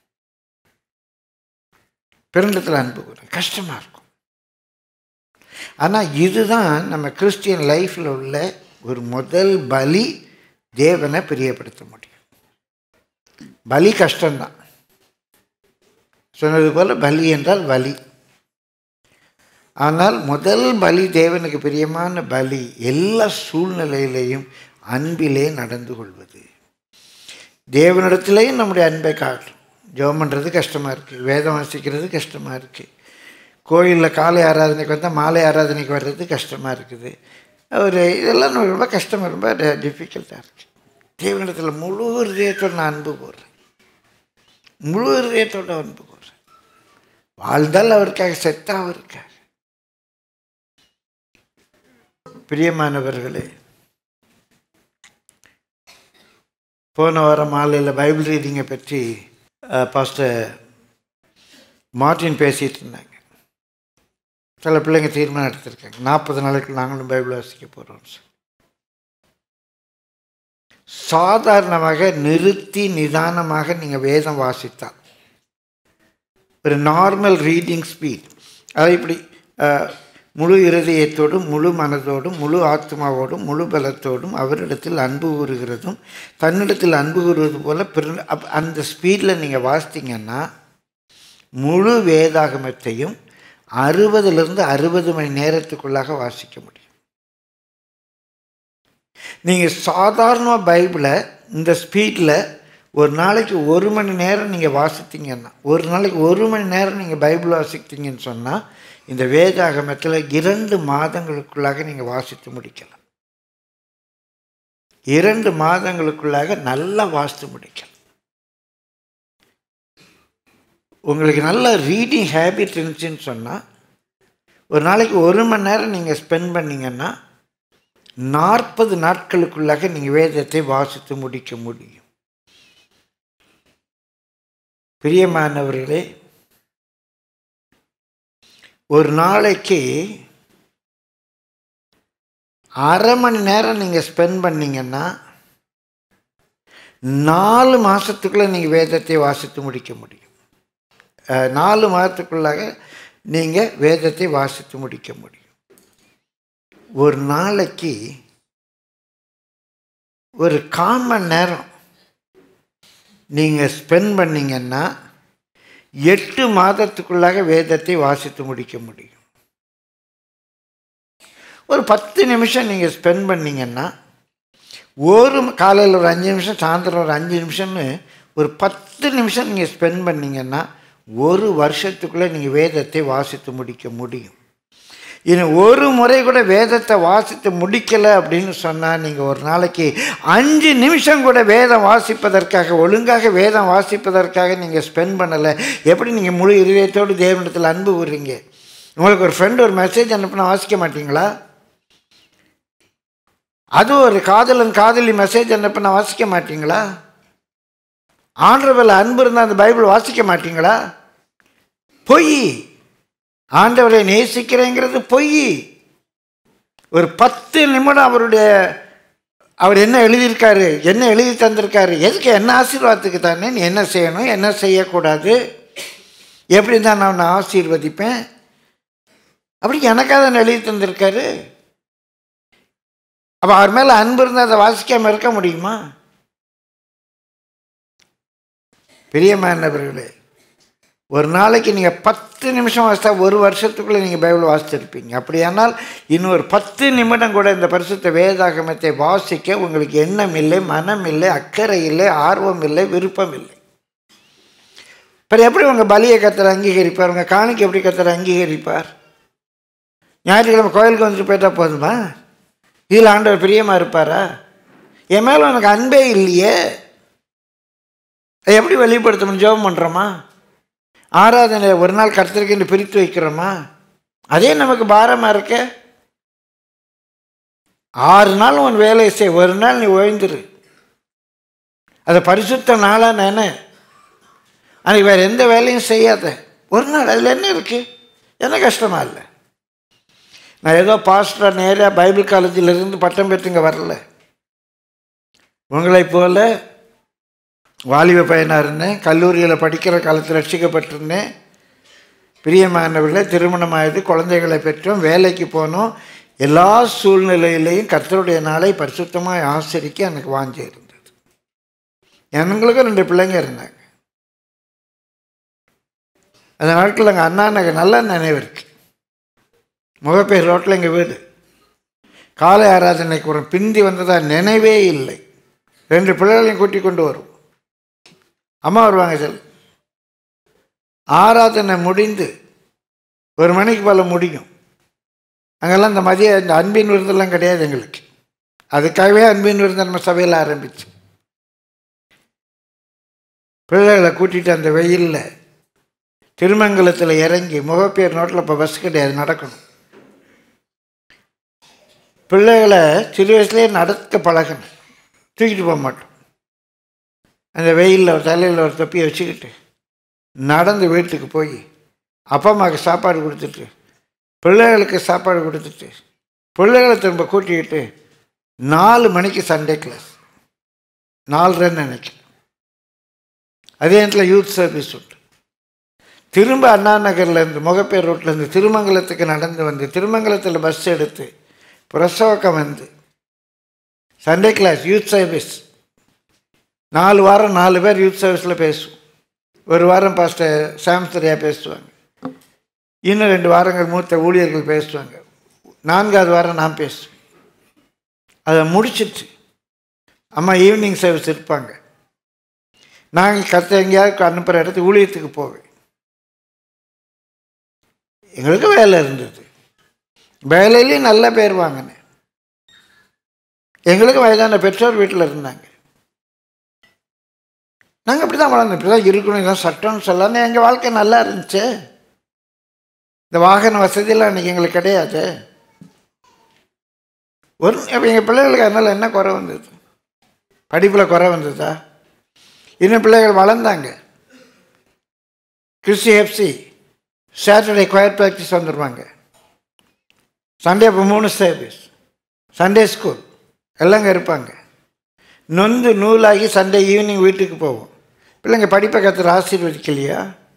பெருநிடத்தில் அன்பு கூறுங்க. கஷ்டமாக இருக்கும். ஆனால் இதுதான் நம்ம கிறிஸ்டியன் லைஃப்பில் உள்ள ஒரு முதல் பலி, தேவனை பிரியப்படுத்த முடியும். பலி கஷ்டம்தான். சொன்னது போல் பலி என்றால் வலி. ஆனால் முதல் பலி, தேவனுக்கு பிரியமான பலி, எல்லா சூழ்நிலையிலையும் அன்பிலே நடந்து கொள்வது. தேவனிடத்திலேயும் நம்முடைய அன்பை காட்டும். ஜெபம் பண்ணுறது கஷ்டமாக இருக்குது, வேதம் வாசிக்கிறது கஷ்டமாக இருக்குது, கோயிலில் காலை ஆராதனைக்கு வந்தால் மாலை ஆராதனைக்கு வர்றது கஷ்டமாக இருக்குது. ஒரு இதெல்லாம் ரொம்ப கஷ்டம், ரொம்ப டிஃபிகல்ட்டாக இருக்குது. தேவனிடத்தில் முழு இதயத்தோடு நான் அன்பு கூறுறேன், முழு இதயத்தோடு அன்பு கூறுறேன். வாழ்ந்தால் அவருக்காக, செத்தா அவருக்காக. பிரியமானவர்களே, போன வாரம் மாலையில் பைபிள் ரீடிங்கை பற்றி பாஸ்டர் மார்ட்டின் பேசிகிட்டு இருந்தாங்க. சில பிள்ளைங்க தீர்மானம் எடுத்திருக்காங்க, நாற்பது நாளைக்கு நாங்களும் பைபிள் வாசிக்க போகிறோம். சாதாரணமாக நிறுத்தி நிதானமாக நீங்கள் வேதம் வாசித்தால், ஒரு நார்மல் ரீடிங் ஸ்பீட், அதை இப்படி முழு இருதயத்தோடும், முழு மனதோடும், முழு ஆத்மாவோடும், முழு பலத்தோடும் அவரிடத்தில் அன்பு கூறுகிறதும் தன்னிடத்தில் அன்பு கூறுவது போல் பிற அந்த ஸ்பீடில் நீங்கள் வாசித்தீங்கன்னா முழு வேதாகமத்தையும் அறுபதுலேருந்து அறுபது மணி நேரத்துக்குள்ளாக வாசிக்க முடியும். நீங்கள் சாதாரணமாக பைபிளை இந்த ஸ்பீடில் ஒரு நாளைக்கு ஒரு மணி நேரம் நீங்கள் வாசித்தீங்கன்னா, ஒரு நாளைக்கு ஒரு மணி நேரம் நீங்கள் பைபிள் வாசித்தீங்கன்னு சொன்னால் இந்த வேதாகமத்தில் இரண்டு மாதங்களுக்குள்ளாக நீங்கள் வாசித்து முடிக்கலாம். இரண்டு மாதங்களுக்குள்ளாக நல்லா வாசித்து முடிக்கலாம். உங்களுக்கு நல்ல ரீடிங் ஹேபிட் இருந்துச்சுன்னு சொன்னால் ஒரு நாளைக்கு ஒரு மணி நேரம் நீங்கள் ஸ்பெண்ட் பண்ணிங்கன்னா நாற்பது நாட்களுக்குள்ளாக நீங்கள் வேதத்தை வாசித்து முடிக்க முடியும். பிரியமானவர்களே, ஒரு நாளைக்கு அரை மணி நேரம் நீங்கள் ஸ்பெண்ட் பண்ணிங்கன்னா நாலு மாதத்துக்குள்ளே நீங்கள் வேதத்தை வாசித்து முடிக்க முடியும். நாலு மாதத்துக்குள்ளாக நீங்கள் வேதத்தை வாசித்து முடிக்க முடியும். ஒரு நாளைக்கு ஒரு கால் மணி நேரம் நீங்கள் ஸ்பெண்ட் பண்ணிங்கன்னா எட்டு மாதத்துக்குள்ளாக வேதத்தை வாசித்து முடிக்க முடியும். ஒரு பத்து நிமிஷம் நீங்கள் ஸ்பெண்ட் பண்ணிங்கன்னா ஒரு காலையில் ஒரு அஞ்சு நிமிஷம், சாயந்தரம் ஒரு அஞ்சு நிமிஷம்னு ஒரு பத்து நிமிஷம் நீங்கள் ஸ்பெண்ட் பண்ணிங்கன்னா ஒரு வருஷத்துக்குள்ளே நீங்கள் வேதத்தை வாசித்து முடிக்க முடியும். இன்னும் ஒரு முறை கூட வேதத்தை வாசித்து முடிக்கலை அப்படின்னு சொன்னால் நீங்கள் ஒரு நாளைக்கு அஞ்சு நிமிஷம் கூட வேதம் வாசிப்பதற்காக, ஒழுங்காக வேதம் வாசிப்பதற்காக நீங்கள் ஸ்பெண்ட் பண்ணலை. எப்படி நீங்கள் முழு இதயத்தோடு தேவனிடத்தில் அன்பு கூறுறீங்க? உங்களுக்கு ஒரு ஃப்ரெண்டு ஒரு மெசேஜ் அனுப்பினா வாசிக்க மாட்டீங்களா? அதுவும் ஒரு காதலன் காதலி மெசேஜ் அனுப்பினா வாசிக்க மாட்டீங்களா? ஆண்டவரில் அன்பு இருந்தால் அந்த பைபிள் வாசிக்க மாட்டீங்களா? பொய். ஆண்டவரை நேசிக்கிறேங்கிறது பொய். ஒரு பத்து நிமிடம் அவருடைய அவர் என்ன எழுதியிருக்காரு, என்ன எழுதி தந்திருக்காரு, எதுக்கு, என்ன ஆசீர்வாதத்துக்கு தானே, நீ என்ன செய்யணும், என்ன செய்யக்கூடாது, எப்படி தான் நான் ஆசீர்வதிப்பேன், அப்படி எனக்காக தான் எழுதி தந்திருக்காரு. அப்போ அவர் மேலே அன்பு இருந்தால் அதை வாசிக்காமல் இருக்க முடியுமா? பிரியமானவர்களே, ஒரு நாளைக்கு நீங்கள் பத்து நிமிஷம் வாசித்தா ஒரு வருஷத்துக்குள்ளே நீங்கள் பைபிள் வாசிச்சிருப்பீங்க. அப்படியானால் இன்னும் ஒரு பத்து நிமிடம் கூட இந்த பரிசுத்த வேதாகமத்தை வாசிக்க உங்களுக்கு எண்ணம் இல்லை, மனம் இல்லை, அக்கறை இல்லை, ஆர்வம் இல்லை, விருப்பம் இல்லை. இப்போ எப்படி உங்கள் பலியை கர்த்தர் அங்கீகரிப்பார்? உங்கள் காணிக்கை எப்படி கர்த்தர் அங்கீகரிப்பார்? ஞாயிற்றுக்கிழமை கோயிலுக்கு வந்துட்டு போயிட்டா போதுமா? இதில் ஆண்டவர் பிரியமாக இருப்பாரா? என் மேலே உனக்கு அன்பே இல்லையே, அதை எப்படி வெளிப்படுத்தணும்? ஜெபம் பண்ணுறோமா? ஆராதனை ஒரு நாள் கர்த்தருக்கு என்று பிரித்து வைக்கிறோமா? அதே நமக்கு பாரமாக இருக்க. ஆறு நாள் உன் வேலையை செய், ஒரு நாள் நீ ஓய்ந்துரு. அதை பரிசுத்த நாளாக நினை. அன்றைக்கி வேறு எந்த வேலையும் செய்யாத ஒரு நாள். அதில் என்ன இருக்குது? என்ன கஷ்டமா இல்லை? நான் ஏதோ பாஸ்டராக நேராக பைபிள் காலேஜிலிருந்து பட்டம் பெற்று இங்கே வரல. உங்களை போல வாலிப பையனாக இருந்தேன். கல்லூரியில் படிக்கிற காலத்தில் ரட்சிக்கப்பட்டிருந்தேன். பிரியமானவர்களே, திருமணமாயது, குழந்தைகளை பெற்றோம், வேலைக்கு போனோம். எல்லா சூழ்நிலையிலையும் கர்த்தருடைய நாளை பரிசுத்தமாக ஆசரிக்க எனக்கு வாஞ்சி இருந்தது. எங்களுக்கும் ரெண்டு பிள்ளைங்க இருந்தாங்க. அந்த நாட்களில் எங்கள் அண்ணா எனக்கு நல்ல நினைவு இருக்கு. முகப்பேர் ரோட்டில் எங்கள் வீடு. காலை ஆராதனைக்கு ஒரு பிந்தி வந்ததா நினைவே இல்லை. ரெண்டு பிள்ளைகளையும் கூட்டி கொண்டு வரும். அம்மா வருவாங்க. சார் ஆராதனை முடிந்து ஒரு மணிக்கு போல முடியும். அங்கெல்லாம் இந்த மதிய இந்த அன்பின் விருந்தெல்லாம் கிடையாது எங்களுக்கு. அதுக்காகவே அன்பின் விருந்து நம்ம சபையில் ஆரம்பிச்சு பிள்ளைகளை கூட்டிகிட்டு அந்த வெயிலில் திருமங்கலத்தில் இறங்கி, முகப்பேர் நோட்டில் இப்போ பஸ் கிடையாது, நடக்கணும். பிள்ளைகளை சிறு வயசுலேயே நடக்க பழகணும், தூக்கிட்டு போக மாட்டோம். அந்த வெயிலில் ஒரு தலையில் ஒரு தொப்பியை வச்சுக்கிட்டு நடந்து வீட்டுக்கு போய் அப்பா அம்மாவுக்கு சாப்பாடு கொடுத்துட்டு, பிள்ளைகளுக்கு சாப்பாடு கொடுத்துட்டு, பிள்ளைகளை திரும்ப கூட்டிக்கிட்டு நாலு மணிக்கு சண்டே கிளாஸ், நாலரைன்னு நினைக்கிறேன். அதே நேரத்தில் யூத் சர்வீஸ் உண்டு. திரும்ப அண்ணா நகர்லேருந்து, முகப்பேர் ரோட்லேருந்து திருமங்கலத்துக்கு நடந்து வந்து, திருமங்கலத்தில் பஸ் எடுத்து பிரசவக்கம் வந்து சண்டே கிளாஸ், யூத் சர்வீஸ். நாலு வாரம் நாலு பேர் யூத் சர்வீஸில் பேசுவோம். ஒரு வாரம் பாஸ்டர் சாம்சரியா பேசுவாங்க. இன்னும் ரெண்டு வாரங்கள் மூத்த ஊழியர்கள் பேசுவாங்க. நான்காவது வாரம் நான் பேசுவேன். அதை முடிச்சிட்டு அம்மா ஈவினிங் சர்வீஸ் இருப்பாங்க. நாங்கள் கற்று எங்கேயாவது அனுப்புகிற இடத்துக்கு ஊழியத்துக்கு போவேன். எங்களுக்கு வேலை இருந்தது. வேலையிலையும் நல்ல பேர் வாங்கினேன். எங்களுக்கு வயதான பெற்றோர் வீட்டில் இருந்தாங்க. நாங்கள் அப்படி தான் வளர்ந்தோம். இப்படி தான் இருக்கணும், இதான் சட்டம்னு சொல்லாமல் எங்கள் வாழ்க்கை நல்லா இருந்துச்சு. இந்த வாகன வசதியெல்லாம் அன்றைக்கி எங்களுக்கு கிடையாது. ஒரு எங்கள் பிள்ளைகளுக்கு அதனால் என்ன குறை வந்தது? படிப்பில் குறை வந்ததா? இன்னும் பிள்ளைகள் வளர்ந்தாங்க. Christy FC Saturday choir practice வந்துடுவாங்க. சண்டே அப்போ மூணு சர்வீஸ், சண்டே ஸ்கூல் எல்லாங்க இருப்பாங்க. நொந்து நூலாகி சண்டே ஈவினிங் வீட்டுக்கு போவோம். பிள்ளைங்க படிப்பை கற்றுற ஆசீர்வதிக்கலையா?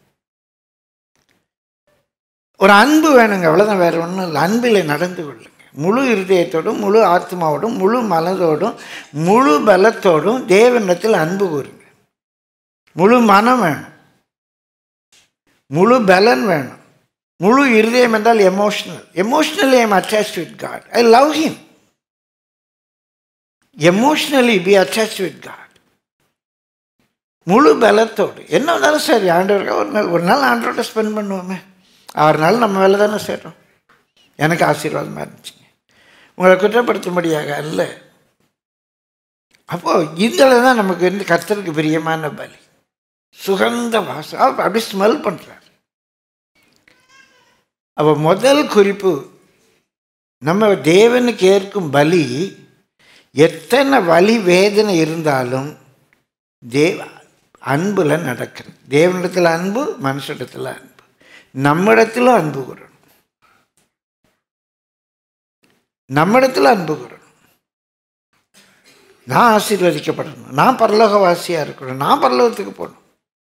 ஒரு அன்பு வேணுங்க, அவ்வளோதான், வேறு ஒன்றும் இல்லை. அன்பில் நடந்து கொள்ளுங்க. முழு இருதயத்தோடும் முழு ஆத்மாவோடும் முழு மனதோடும் முழு பலத்தோடும் தேவனிடத்தில் அன்பு கூறுங்க. முழு மனம் வேணும், முழு பலன் வேணும். முழு இருதயம் என்றால் emotional. Emotionally I am attached with God. I love him. Emotionally be attached with God. முழு பலத்தோடு என்ன வந்தாலும் சரி, ஆண்டவருக்கு ஒரு நாள் ஒரு நாள் ஆண்டவரோட ஸ்பெண்ட் பண்ணுவோமே. ஆறு நாள் நம்ம வேலை தானே செய்கிறோம். எனக்கு ஆசீர்வாதமாக இருந்துச்சுங்க, உங்களை குற்றப்படுத்தும்படியாக அல்ல. அப்போது இதில் தான் நமக்கு வந்து கர்த்தருக்கு பிரியமான பலி, சுகந்த வாசம். அப்படி ஸ்மெல் பண்ணுறார். அப்போ முதல் குறிப்பு, நம்ம தேவனுக்கு ஏற்கும் பலி எத்தனை வலி வேதனை இருந்தாலும் தேவ அன்புல நடக்கிறது. தேவனிடத்தில் அன்பு, மனுஷனிடத்தில் அன்பு, நம்மிடத்தில் அன்பு கூறணும். நம்மிடத்தில் அன்பு கூறணும். நான் ஆசீர்வதிக்கப்படணும், நான் பரலோகவாசியாக இருக்கணும், நான் பரலோகத்துக்கு போகணும்,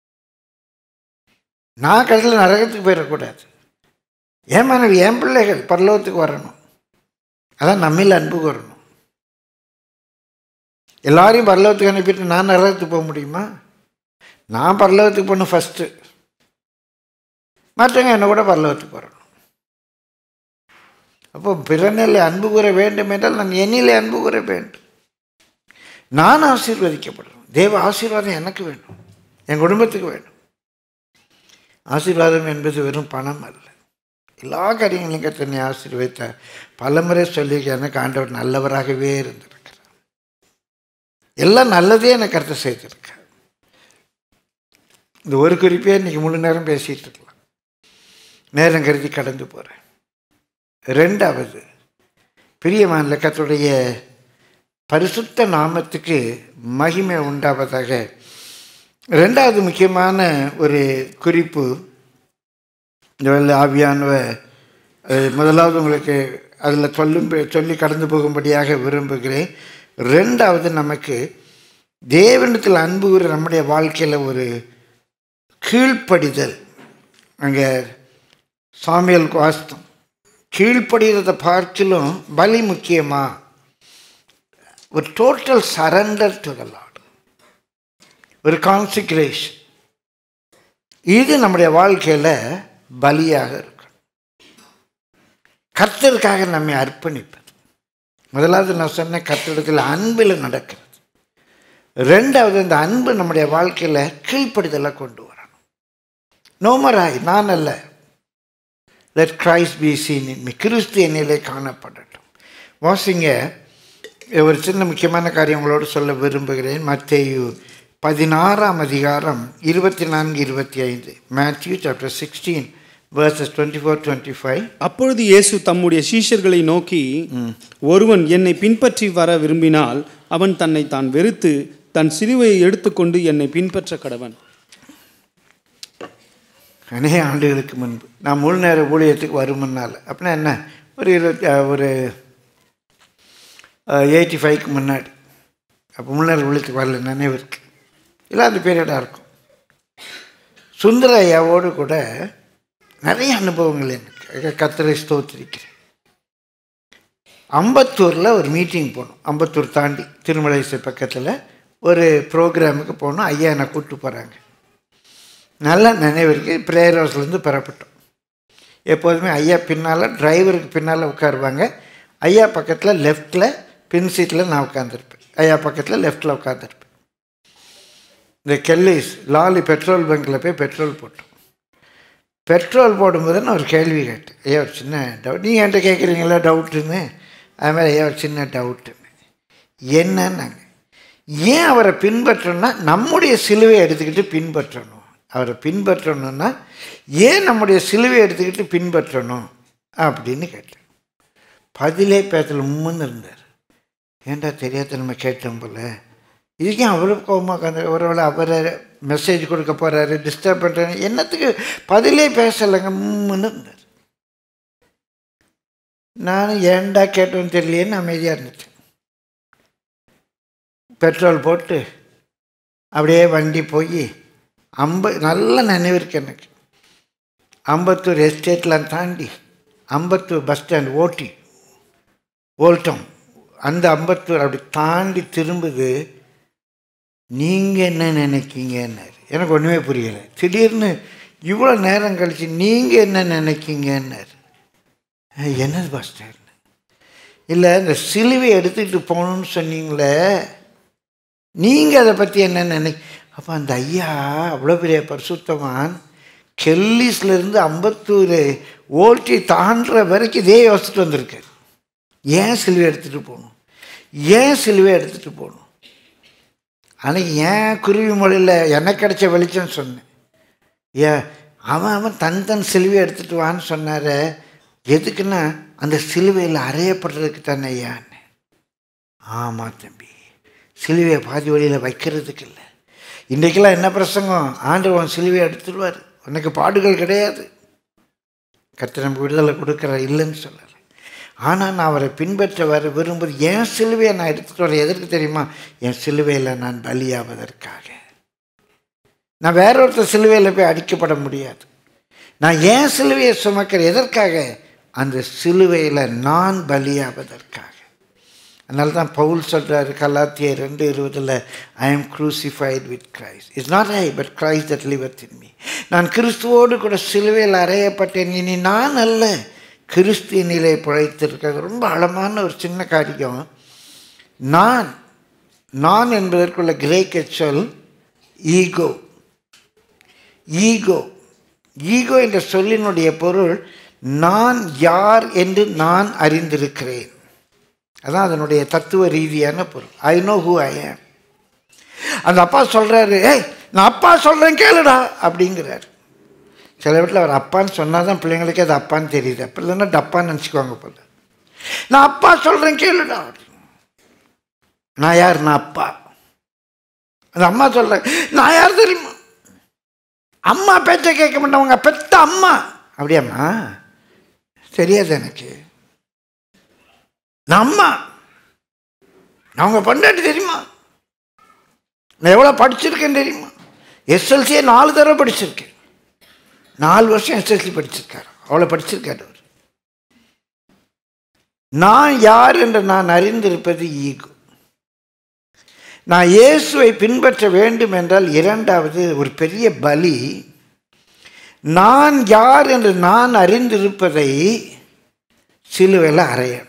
நான் கடைசியில் நரகத்துக்கு போயிடக்கூடாது. என் மனைவி என் பிள்ளைகள் பரலோகத்துக்கு வரணும். அதான் நம்மில் அன்பு கூறணும். எல்லாரையும் பரலோகத்துக்கு அனுப்பிட்டு நான் நரகத்துக்கு போக முடியுமா? நான் பரலோகத்துக்கு போகணும் ஃபஸ்ட்டு, மற்றவங்க என்னை கூட பரலோகத்துக்கு வரணும். அப்போ பிறனில் அன்பு கூற வேண்டும் என்றால் நான் என்னிலே அன்பு கூற வேண்டும். நான் ஆசீர்வதிக்கப்படணும். தேவ ஆசீர்வாதம் எனக்கு வேணும், என் குடும்பத்துக்கு வேணும். ஆசீர்வாதம் என்பது வெறும் பணம் அல்ல. எல்லா காரியங்களையும் கர்த்தர் என்னை ஆசீர்வதித்தார். பல முறை சொல்லி எனக்கு ஆண்டவர் நல்லவராகவே இருந்திருக்கிறார். எல்லாம் நல்லதே எனக்கு கர்த்தர் செய்திருக்கார். இந்த ஒரு குறிப்பே இன்றைக்கி முழு நேரம் பேசிகிட்டு இருக்கலாம். நேரம் கருதி கடந்து போகிறேன். ரெண்டாவது, பிரியமான கர்த்தருடைய பரிசுத்த நாமத்துக்கு மகிமை உண்டாவதாக. ரெண்டாவது முக்கியமான ஒரு குறிப்பு, இந்த வேலை ஆவியானவ முதலாவது உங்களுக்கு அதில் சொல்லும் சொல்லி கடந்து போகும்படியாக விரும்புகிறேன். ரெண்டாவது, நமக்கு தேவனிடத்தில் அன்பு கூற நம்முடைய வாழ்க்கையில் ஒரு கீழ்ப்படிதல். அங்கே சாமியல் வாஸ்தம் கீழ்ப்படுகிறத பார்க்கிலும் பலி முக்கியமா? ஒரு total surrender to the Lord, ஒரு கான்சிக்ரேஷன். இது நம்முடைய வாழ்க்கையில் பலியாக இருக்கும். கர்த்தருக்காக நம்மை அர்ப்பணிப்பது. முதலாவது நான் சொன்ன கர்த்தரிடத்தில் அன்பில் நடக்கிறது. ரெண்டாவது, இந்த அன்பு நம்முடைய வாழ்க்கையில் கீழ்ப்படுதலை கொண்டு வரணும். நோமராய் நான் அல்ல, let Christ be seen in me, கிறிஸ்து என்னிலே காணப்படட்டும். வாசிங்க, ஒரு சின்ன முக்கியமான காரியம் உங்களோடு சொல்ல விரும்புகிறேன். மத்தேயு பதினாறாம் அதிகாரம் இருபத்தி நான்கு இருபத்தி ஐந்து. Matthew chapter sixteen verses twenty-four twenty-five. அப்பொழுது இயேசு தம்முடைய சீஷர்களை நோக்கி, ஒருவன் என்னை பின்பற்றி வர விரும்பினால் அவன் தன்னை தான் வெறுத்து தன் சிலுவையை எடுத்துக்கொண்டு என்னை பின்பற்ற கடவன். அநேக ஆண்டுகளுக்கு முன்பு நான் முழு நேர ஊழியத்துக்கு வருமுன்னால், அப்படின்னா என்ன, ஒரு இருபத்தி ஒரு எயிட்டி ஃபைவ்க்கு முன்னாடி, அப்போ முழு நேர ஊழியத்துக்கு வரல, நினைவு இருக்கு, இல்லை அந்த பீரியடாக இருக்கும். சுந்தர ஐயாவோடு கூட நிறைய அனுபவங்கள் எனக்கு, கர்த்தரை ஸ்தோத்திரிக்கிறேன். அம்பத்தூரில் ஒரு மீட்டிங் போனோம். அம்பத்தூர் தாண்டி திருமலைசை பக்கத்தில் ஒரு ப்ரோக்ராமுக்கு போனோம். ஐயா என்னை கூப்பிட்டு போகிறாங்க. நல்ல நினைவு இருக்குது. ப்ரேயர் ஹவுஸ்லேருந்து பெறப்பட்டோம். எப்போதுமே ஐயா பின்னால் டிரைவருக்கு பின்னால் உட்காருவாங்க. ஐயா பக்கத்தில் லெஃப்டில் பின் சீட்டில் நான் உட்காந்துருப்பேன். ஐயா பக்கத்தில் லெஃப்டில் உட்காந்துருப்பேன். இந்த கெல்லிஸ் லாலி பெட்ரோல் பங்கில் போய் பெட்ரோல் போட்டோம். பெட்ரோல் போடும்போது நான் ஒரு கேள்வி கேட்டேன். ஐயா ஒரு சின்ன டவுட், நீங்கள் என்கிட்ட கேட்குறீங்களா டவுட்டுன்னு, அது மாதிரி ஐயா ஒரு சின்ன டவுட்டுன்னு. என்னன்னாங்க, ஏன் அவரை பின்பற்றணும்னா நம்முடைய சிலுவையை எடுத்துக்கிட்டு பின்பற்றணும். அவரை பின்பற்றணும்னா ஏன் நம்முடைய சிலுவையை எடுத்துக்கிட்டு பின்பற்றணும் அப்படின்னு கேட்டேன். பதிலே பேசல உம்முன்னு இருந்தார். ஏன்டா தெரியாத நம்ம கேட்டோம் போல, இதுக்கே அவ்வளோ கோபமாக உட்காந்து ஒருவேளை அவரை மெசேஜ் கொடுக்க போகிறாரு, டிஸ்டர்ப் பண்ணுறாரு, என்னத்துக்கு பதிலே பேசலைங்க உம்முன்னு இருந்தார். நானும் ஏன்டா கேட்டோன்னு தெரியலையேன்னு அமைதியாக இருந்துட்டேன். பெட்ரோல் போட்டு அப்படியே வண்டி போய் அம்ப நல்ல நினைவு இருக்கு எனக்கு. அம்பத்தூர் எஸ்டேட்லாம் தாண்டி அம்பத்தூர் பஸ் ஸ்டாண்ட் ஓட்டி ஓல்டம் அந்த அம்பத்தூர் அப்படி தாண்டி திரும்புது. நீங்கள் என்ன நினைக்கிங்கன்னாரு. எனக்கு ஒன்றுமே புரியலை. திடீர்னு இவ்வளோ நேரம் கழிச்சு நீங்கள் என்ன நினைக்கிங்கன்னாரு. என்னது பஸ் ஸ்டாண்ட்? இல்லை இந்த சிலுவை எடுத்துக்கிட்டு போகணுன்னு சொன்னீங்களே, நீங்கள் அதை பற்றி என்ன நினை அப்போ அந்த ஐயா அவ்வளோ பெரிய பரிசுத்தவான் கெல்லிஸ்லேருந்து அம்பத்தூர் ஓட்டி தாண்டுற வரைக்கும் இதே யோசிச்சுட்டு வந்திருக்காரு. ஏன் சிலுவை எடுத்துகிட்டு போகணும், ஏன் சிலுவை எடுத்துகிட்டு போகணும். அன்றைக்கி ஏன் குருவி மொழியில் எனக்கு கிடைச்ச வெளிச்சம் சொன்னேன். ஏன் அவன் அவன் தன் தன் சிலுவை எடுத்துகிட்டு வான்னு சொன்னார். எதுக்குன்னா அந்த சிலுவையில் அறையப்படுறதுக்கு தானே ஐயான்னு. ஆமாம் தம்பி, சிலுவையை பாதி வழியில் வைக்கிறதுக்கு இல்லை. இன்றைக்கெல்லாம் என்ன பிரசங்கம், ஆண்டவன் சிலுவையை எடுத்துடுவார், உனக்கு பாடுகள் கிடையாது, கர்த்தர் நமக்கு விடுதலை கொடுக்குறார், இல்லைன்னு சொல்லலை. ஆனால் நான் அவரை பின்பற்ற வர விரும்புவது என் சிலுவையை நான் எடுத்துகிட்டு வரேன். எதற்கு தெரியுமா? என் சிலுவையில் நான் பலியாவதற்காக. நான் வேற ஒருத்தர் சிலுவையில் போய் அடிக்கப்பட முடியாது. நான் ஏன் சிலுவையை சுமக்கிறேன் எதற்காக? அந்த சிலுவையில் நான் பலியாவதற்காக. அதனால தான் பவுல் சொல்கிறார் கலாத்தியர் ரெண்டு இருபதில், I am crucified with Christ, it's not I but Christ that liveth in me. நான் கிறிஸ்துவோடு கூட சிலுவையில் அறையப்பட்டேன், இனி நான் அல்ல கிறிஸ்துவினிலே பிழைத்திருக்க. ரொம்ப ஆழமான ஒரு சின்ன காரியம். நான் நான் என்பதற்குள்ள கிரேக்க சொல் ஈகோ. ஈகோ ஈகோ என்ற சொல்லினுடைய பொருள் நான் யார் என்று நான் அறிந்திருக்கிறேன். அதான் அதனுடைய தத்துவ ரீதியான பொருள். ஐ நோ ஹூ ஐ ஆம். அந்த அப்பா சொல்கிறாரு, ஏய் நான் அப்பா சொல்கிறேன் கேளுடா அப்படிங்கிறார். சில வீட்டில் அவர் அப்பான்னு சொன்னால் தான் பிள்ளைங்களுக்கே அது அப்பான்னு தெரியுது. அப்போ இல்லைன்னா டப்பான்னு நினச்சிக்குவாங்க போல. நான் அப்பா சொல்கிறேன் கேளுடா. நான் யார்? நான் அப்பா. அந்த அம்மா சொல்கிறேன், நான் யார் தெரியுமா? அம்மா பேச்சை கேட்க மாட்டவங்க, பெத்த அம்மா. அப்படியாம்மா? தெரியாது எனக்கு. நான் அம்மா, நான் உங்கள் பொண்டாட்டி தெரியுமா? நான் எவ்வளோ படிச்சிருக்கேன் தெரியுமா? எஸ்எல்சியே நாலு தடவை படிச்சிருக்கேன். நாலு வருஷம் எஸ்எல்சி படிச்சிருக்காரு, அவ்வளோ படிச்சிருக்காரு அவர். நான் யார் என்று நான் அறிந்திருப்பது ஈகோ. நான் இயேசுவை பின்பற்ற வேண்டும் என்றால் இரண்டாவது ஒரு பெரிய பலி. நான் யார் என்று நான் அறிந்திருப்பதை சிலுவையில் அறையணும்.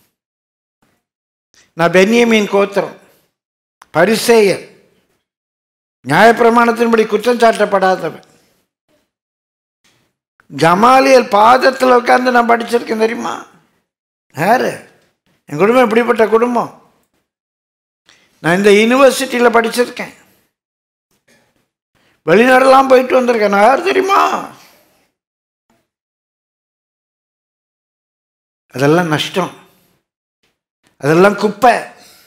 நான் பென்யமீன் கோத்திரம், பரிசேயர், நியாயப்பிரமாணத்தின்படி குற்றம் சாட்டப்படாதவன். கமாலியல் பாதத்தில் உட்கார்ந்து நான் படிச்சிருக்கேன் தெரியுமா? யாரு? என் குடும்பம் எப்படிப்பட்ட குடும்பம். நான் இந்த யூனிவர்சிட்டியில் படிச்சிருக்கேன், வெளிநாடெல்லாம் போயிட்டு வந்திருக்கேன். நான் யார் தெரியுமா? அதெல்லாம் நஷ்டம், அதெல்லாம் குப்பை.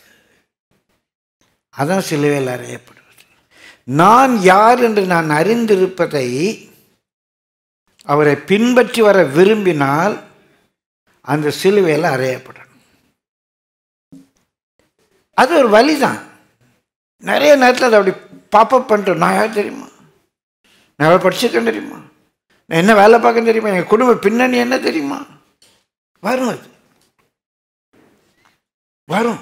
அதான் சிலுவையில் அறையப்படுவது. நான் யார் என்று நான் அறிந்திருப்பதை அவரை பின்பற்றி வர விரும்பினால் அந்த சிலுவையில் அறையப்படணும். அது ஒரு வழிதான். நிறைய நேரத்தில் அதை அப்படி பாப்பப் பண்ணிட்டோம். நான் யார் தெரியுமா? நான் எவ்வளோ படிச்சிருக்கேன் தெரியுமா? நான் என்ன வேலை பார்க்க தெரியுமா? என் குடும்ப பின்னணி என்ன தெரியுமா? வரும், அது வரும்.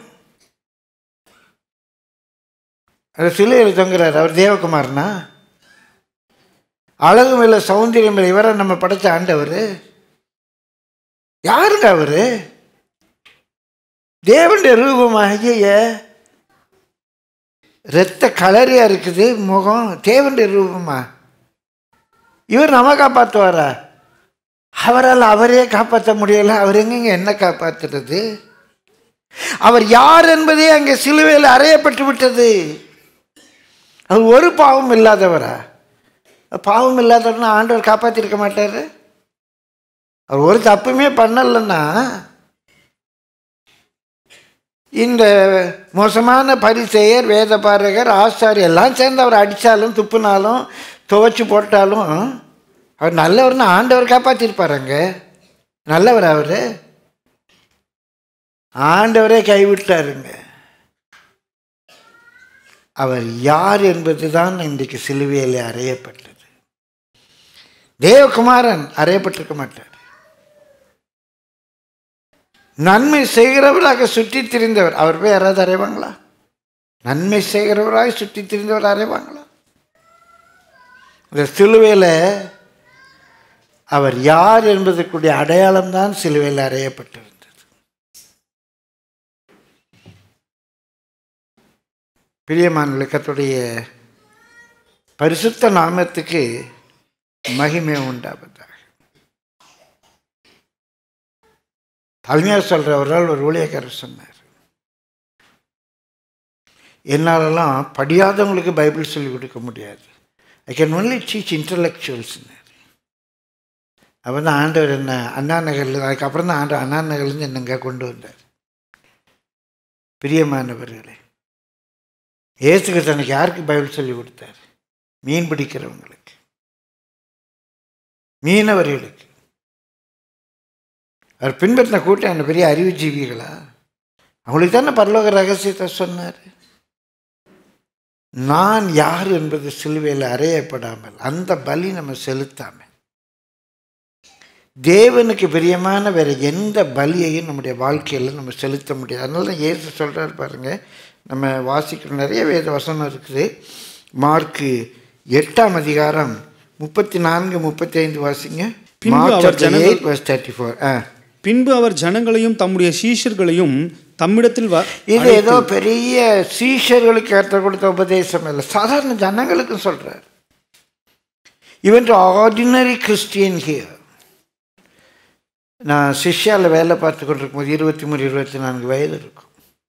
அது சிலுவையில் தொங்குறார். அவர் தேவகுமார்னா? அழகும் இல்லை, சௌந்தரியம் இல்லை, இவரை நம்ம படைச்ச ஆண்டவர். யாருங்க அவரு? தேவனுடைய ரூபமாகிய இரத்த கலரியா இருக்குது முகம், தேவனுடைய ரூபமா? இவர் நம்ம காப்பாற்றுவாரா? அவரால் அவரே காப்பாற்ற முடியல, அவர் எங்கெங்க என்ன காப்பாற்றுறது? அவர் யார் என்பதே அங்கே சிலுவையில் அறையப்பட்டு விட்டது. அவர் ஒரு பாவம் இல்லாதவரா? பாவம் இல்லாதவர்னா ஆண்டவர் காப்பாற்றிருக்க மாட்டாரு. அவர் ஒரு தப்புமே பண்ணலன்னா இந்த மோசமான பரிசேயர், வேத பாரகர், ஆசாரியர் எல்லாம் சேர்ந்து அவர் அடித்தாலும் துப்புனாலும் துவைச்சு போட்டாலும் அவர் நல்லவர்னு ஆண்டவர் காப்பாற்றிருப்பாருங்க. நல்லவர் அவர். ஆண்டவரே கைவிட்டாருங்க. அவர் யார் என்பது தான் இன்றைக்கு சிலுவையில் அறையப்பட்டது. தேவகுமாரன் அறையப்பட்டிருக்க மாட்டார். நன்மை செய்கிறவராக சுற்றி திரிந்தவர், அவர் போய் யாராவது அறைவாங்களா? நன்மை செய்கிறவராக சுற்றி திரிந்தவர் அறைவாங்களா? இந்த சிலுவையில் அவர் யார் என்பதற்குரிய அடையாளம் தான் சிலுவையில் அறையப்பட்டிருந்தது. பிரியமானவர்களே, கர்த்தருடைய பரிசுத்த நாமத்துக்கு மகிமை உண்டாவதாக. தலைமையாக சொல்கிறவரால் ஒரு ஊழியக்காரர் சொன்னார், என்னாலெல்லாம் படியாதவங்களுக்கு பைபிள் சொல்லிக் கொடுக்க முடியாது, ஐ கேன் ஒன்லி டீச் இன்டலெக்சுவல்ஸ்னார். அவர் தான் ஆண்டவர் என்ன அண்ணா நகரில், அதுக்கப்புறம் தான் ஆண்டவர் அண்ணா நகர்லேருந்து என்னங்க கொண்டு வந்தார். பிரியமானவர்களே, இயேசுக்கு தனக்கு யாருக்கு பைபிள் சொல்லி கொடுத்தார்? மீன் பிடிக்கிறவங்களுக்கு, மீனவர்களுக்கு. அவர் பின்பற்றின கூட்டம் என்ன பெரிய அறிவுஜீவிகளா? அவங்களுக்கு தானே பரலோக ரகசியத்தை சொன்னார். நான் யார் என்பது சிலுவையில் அறையப்படாமல், அந்த பலி நம்ம செலுத்தாமல், தேவனுக்கு பிரியமான வேறு எந்த பலியையும் நம்முடைய வாழ்க்கையில் நம்ம செலுத்த முடியாது. அதனால தான் இயேசு சொல்கிறார் பாருங்க, நம்ம வாசிக்கிற நிறைய வேத வசனம் இருக்குது. மார்க்கு எட்டாம் அதிகாரம் முப்பத்தி நான்கு முப்பத்தி ஐந்து வாசிங்க. பின்பு அவர் ஜனங்களையும் தம்முடைய சீஷர்களையும் தம்மிடத்தில் இது ஏதோ பெரிய சீஷர்களுக்கு கற்றுக் கொடுத்த உபதேசம் இல்லை, சாதாரண ஜனங்களுக்கும் சொல்றார். இவன் ஆர்டினரி கிறிஸ்டியன் ஹியர். நான் சிஷ்யாவில் வேலை பார்த்து கொண்டிருக்கும் போது இருபத்தி மூணு இருபத்தி நான்கு வயது இருக்கும்.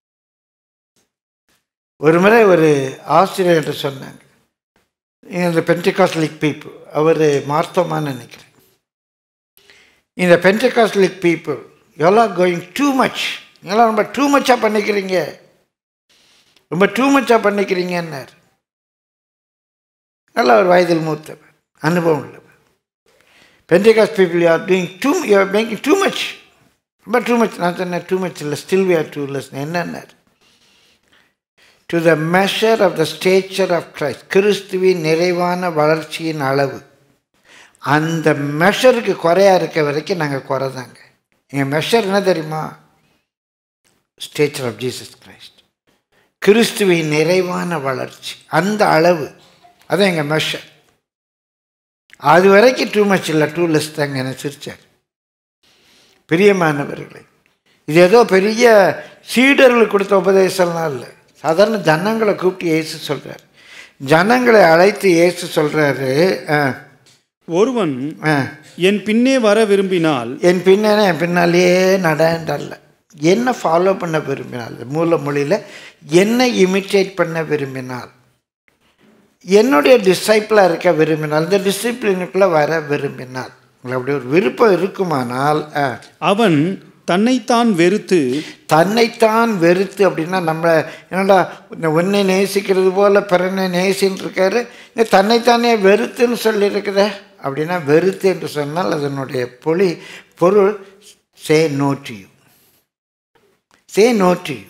ஒரு முறை ஒரு ஆசிரியர்கிட்ட சொன்னாங்க, இந்த பென்டெகாஸ்டலிக் பீப்புள், அவர் மார்த்தோமான்னு நினைக்கிறேன், இந்த பென்டெகாஸ்டலிக் பீப்புள் எல்லாம் கோயிங் டூ மச், நீங்களாம் ரொம்ப டூ மச்சாக பண்ணிக்கிறீங்க, ரொம்ப டூ மச்சாக பண்ணிக்கிறீங்கன்னார். நல்லா ஒரு வயதில் மூத்தவர், அனுபவம் உள்ளவர். Pentecost people, you are doing too, you are making too much, ரொம்ப too much. நான் சொன்னேன் too much இல்லை, still we are too less. என்னன்னார்? To the measure of the stature of Christ, கிறிஸ்துவின் நிறைவான வளர்ச்சியின் அளவு, அந்த மெஷருக்கு குறையா இருக்க வரைக்கும் நாங்கள் குறைதாங்க. எங்கள் மெஷர் என்ன தெரியுமா? ஸ்டேச்சர் ஆஃப் ஜீசஸ் கிரைஸ்ட், கிறிஸ்துவின் நிறைவான வளர்ச்சி, அந்த அளவு, அதான் எங்கள் மெஷர். அது வரைக்கும் டூ மச் இல்லை, டூ லெஸ் தாங்க. என்ன சிரிச்சார். பிரியமானவர்களே, இது ஏதோ பெரிய சீடர்களுக்கு கொடுத்த உபதேசம்லாம் இல்லை, சாதாரண ஜனங்களை கூப்பிட்டு இயேசு சொல்கிறார். ஜனங்களை அழைத்து இயேசு சொல்கிறாரு, ஒருவன் என் பின்னே வர விரும்பினால், என் பின்னே என் பின்னாலேயே நடன்றல்ல, என்ன ஃபாலோ பண்ண விரும்பினால், மூல மொழியில் என்ன இமிட்டேட் பண்ண விரும்பினால், என்னுடைய டிசைப்பிளாக இருக்க விரும்பினால், இந்த டிசிப்ளினுக்குள்ளே வர விரும்பினால், உங்களுக்கு அப்படி ஒரு விருப்பம் இருக்குமானால், அவன் தன்னைத்தான் வெறுத்து, தன்னைத்தான் வெறுத்து அப்படின்னா நம்ம என்னடா ஒன்றை நேசிக்கிறது போல பிறனை நேசின்னு இருக்காரு, இந்த தன்னைத்தானே வெறுத்துன்னு சொல்லியிருக்குத அப்படின்னா, வெறுத்து என்று சொன்னால் அதனுடைய பொலி பொருள் say no to you, say no to you.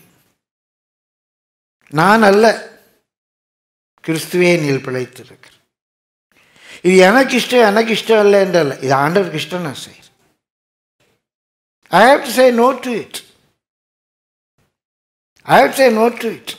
நான் அல்ல, கிறிஸ்துவே நீல் பிழைத்திருக்கிறேன். இது எனக்கு இஷ்டம், எனக்கு இஷ்டம் இல்லை என்றல்ல, இது ஆண்டவருக்கு இஷ்டம். நான் செய்கிறேன். I have to say no to it. I have to say no to it.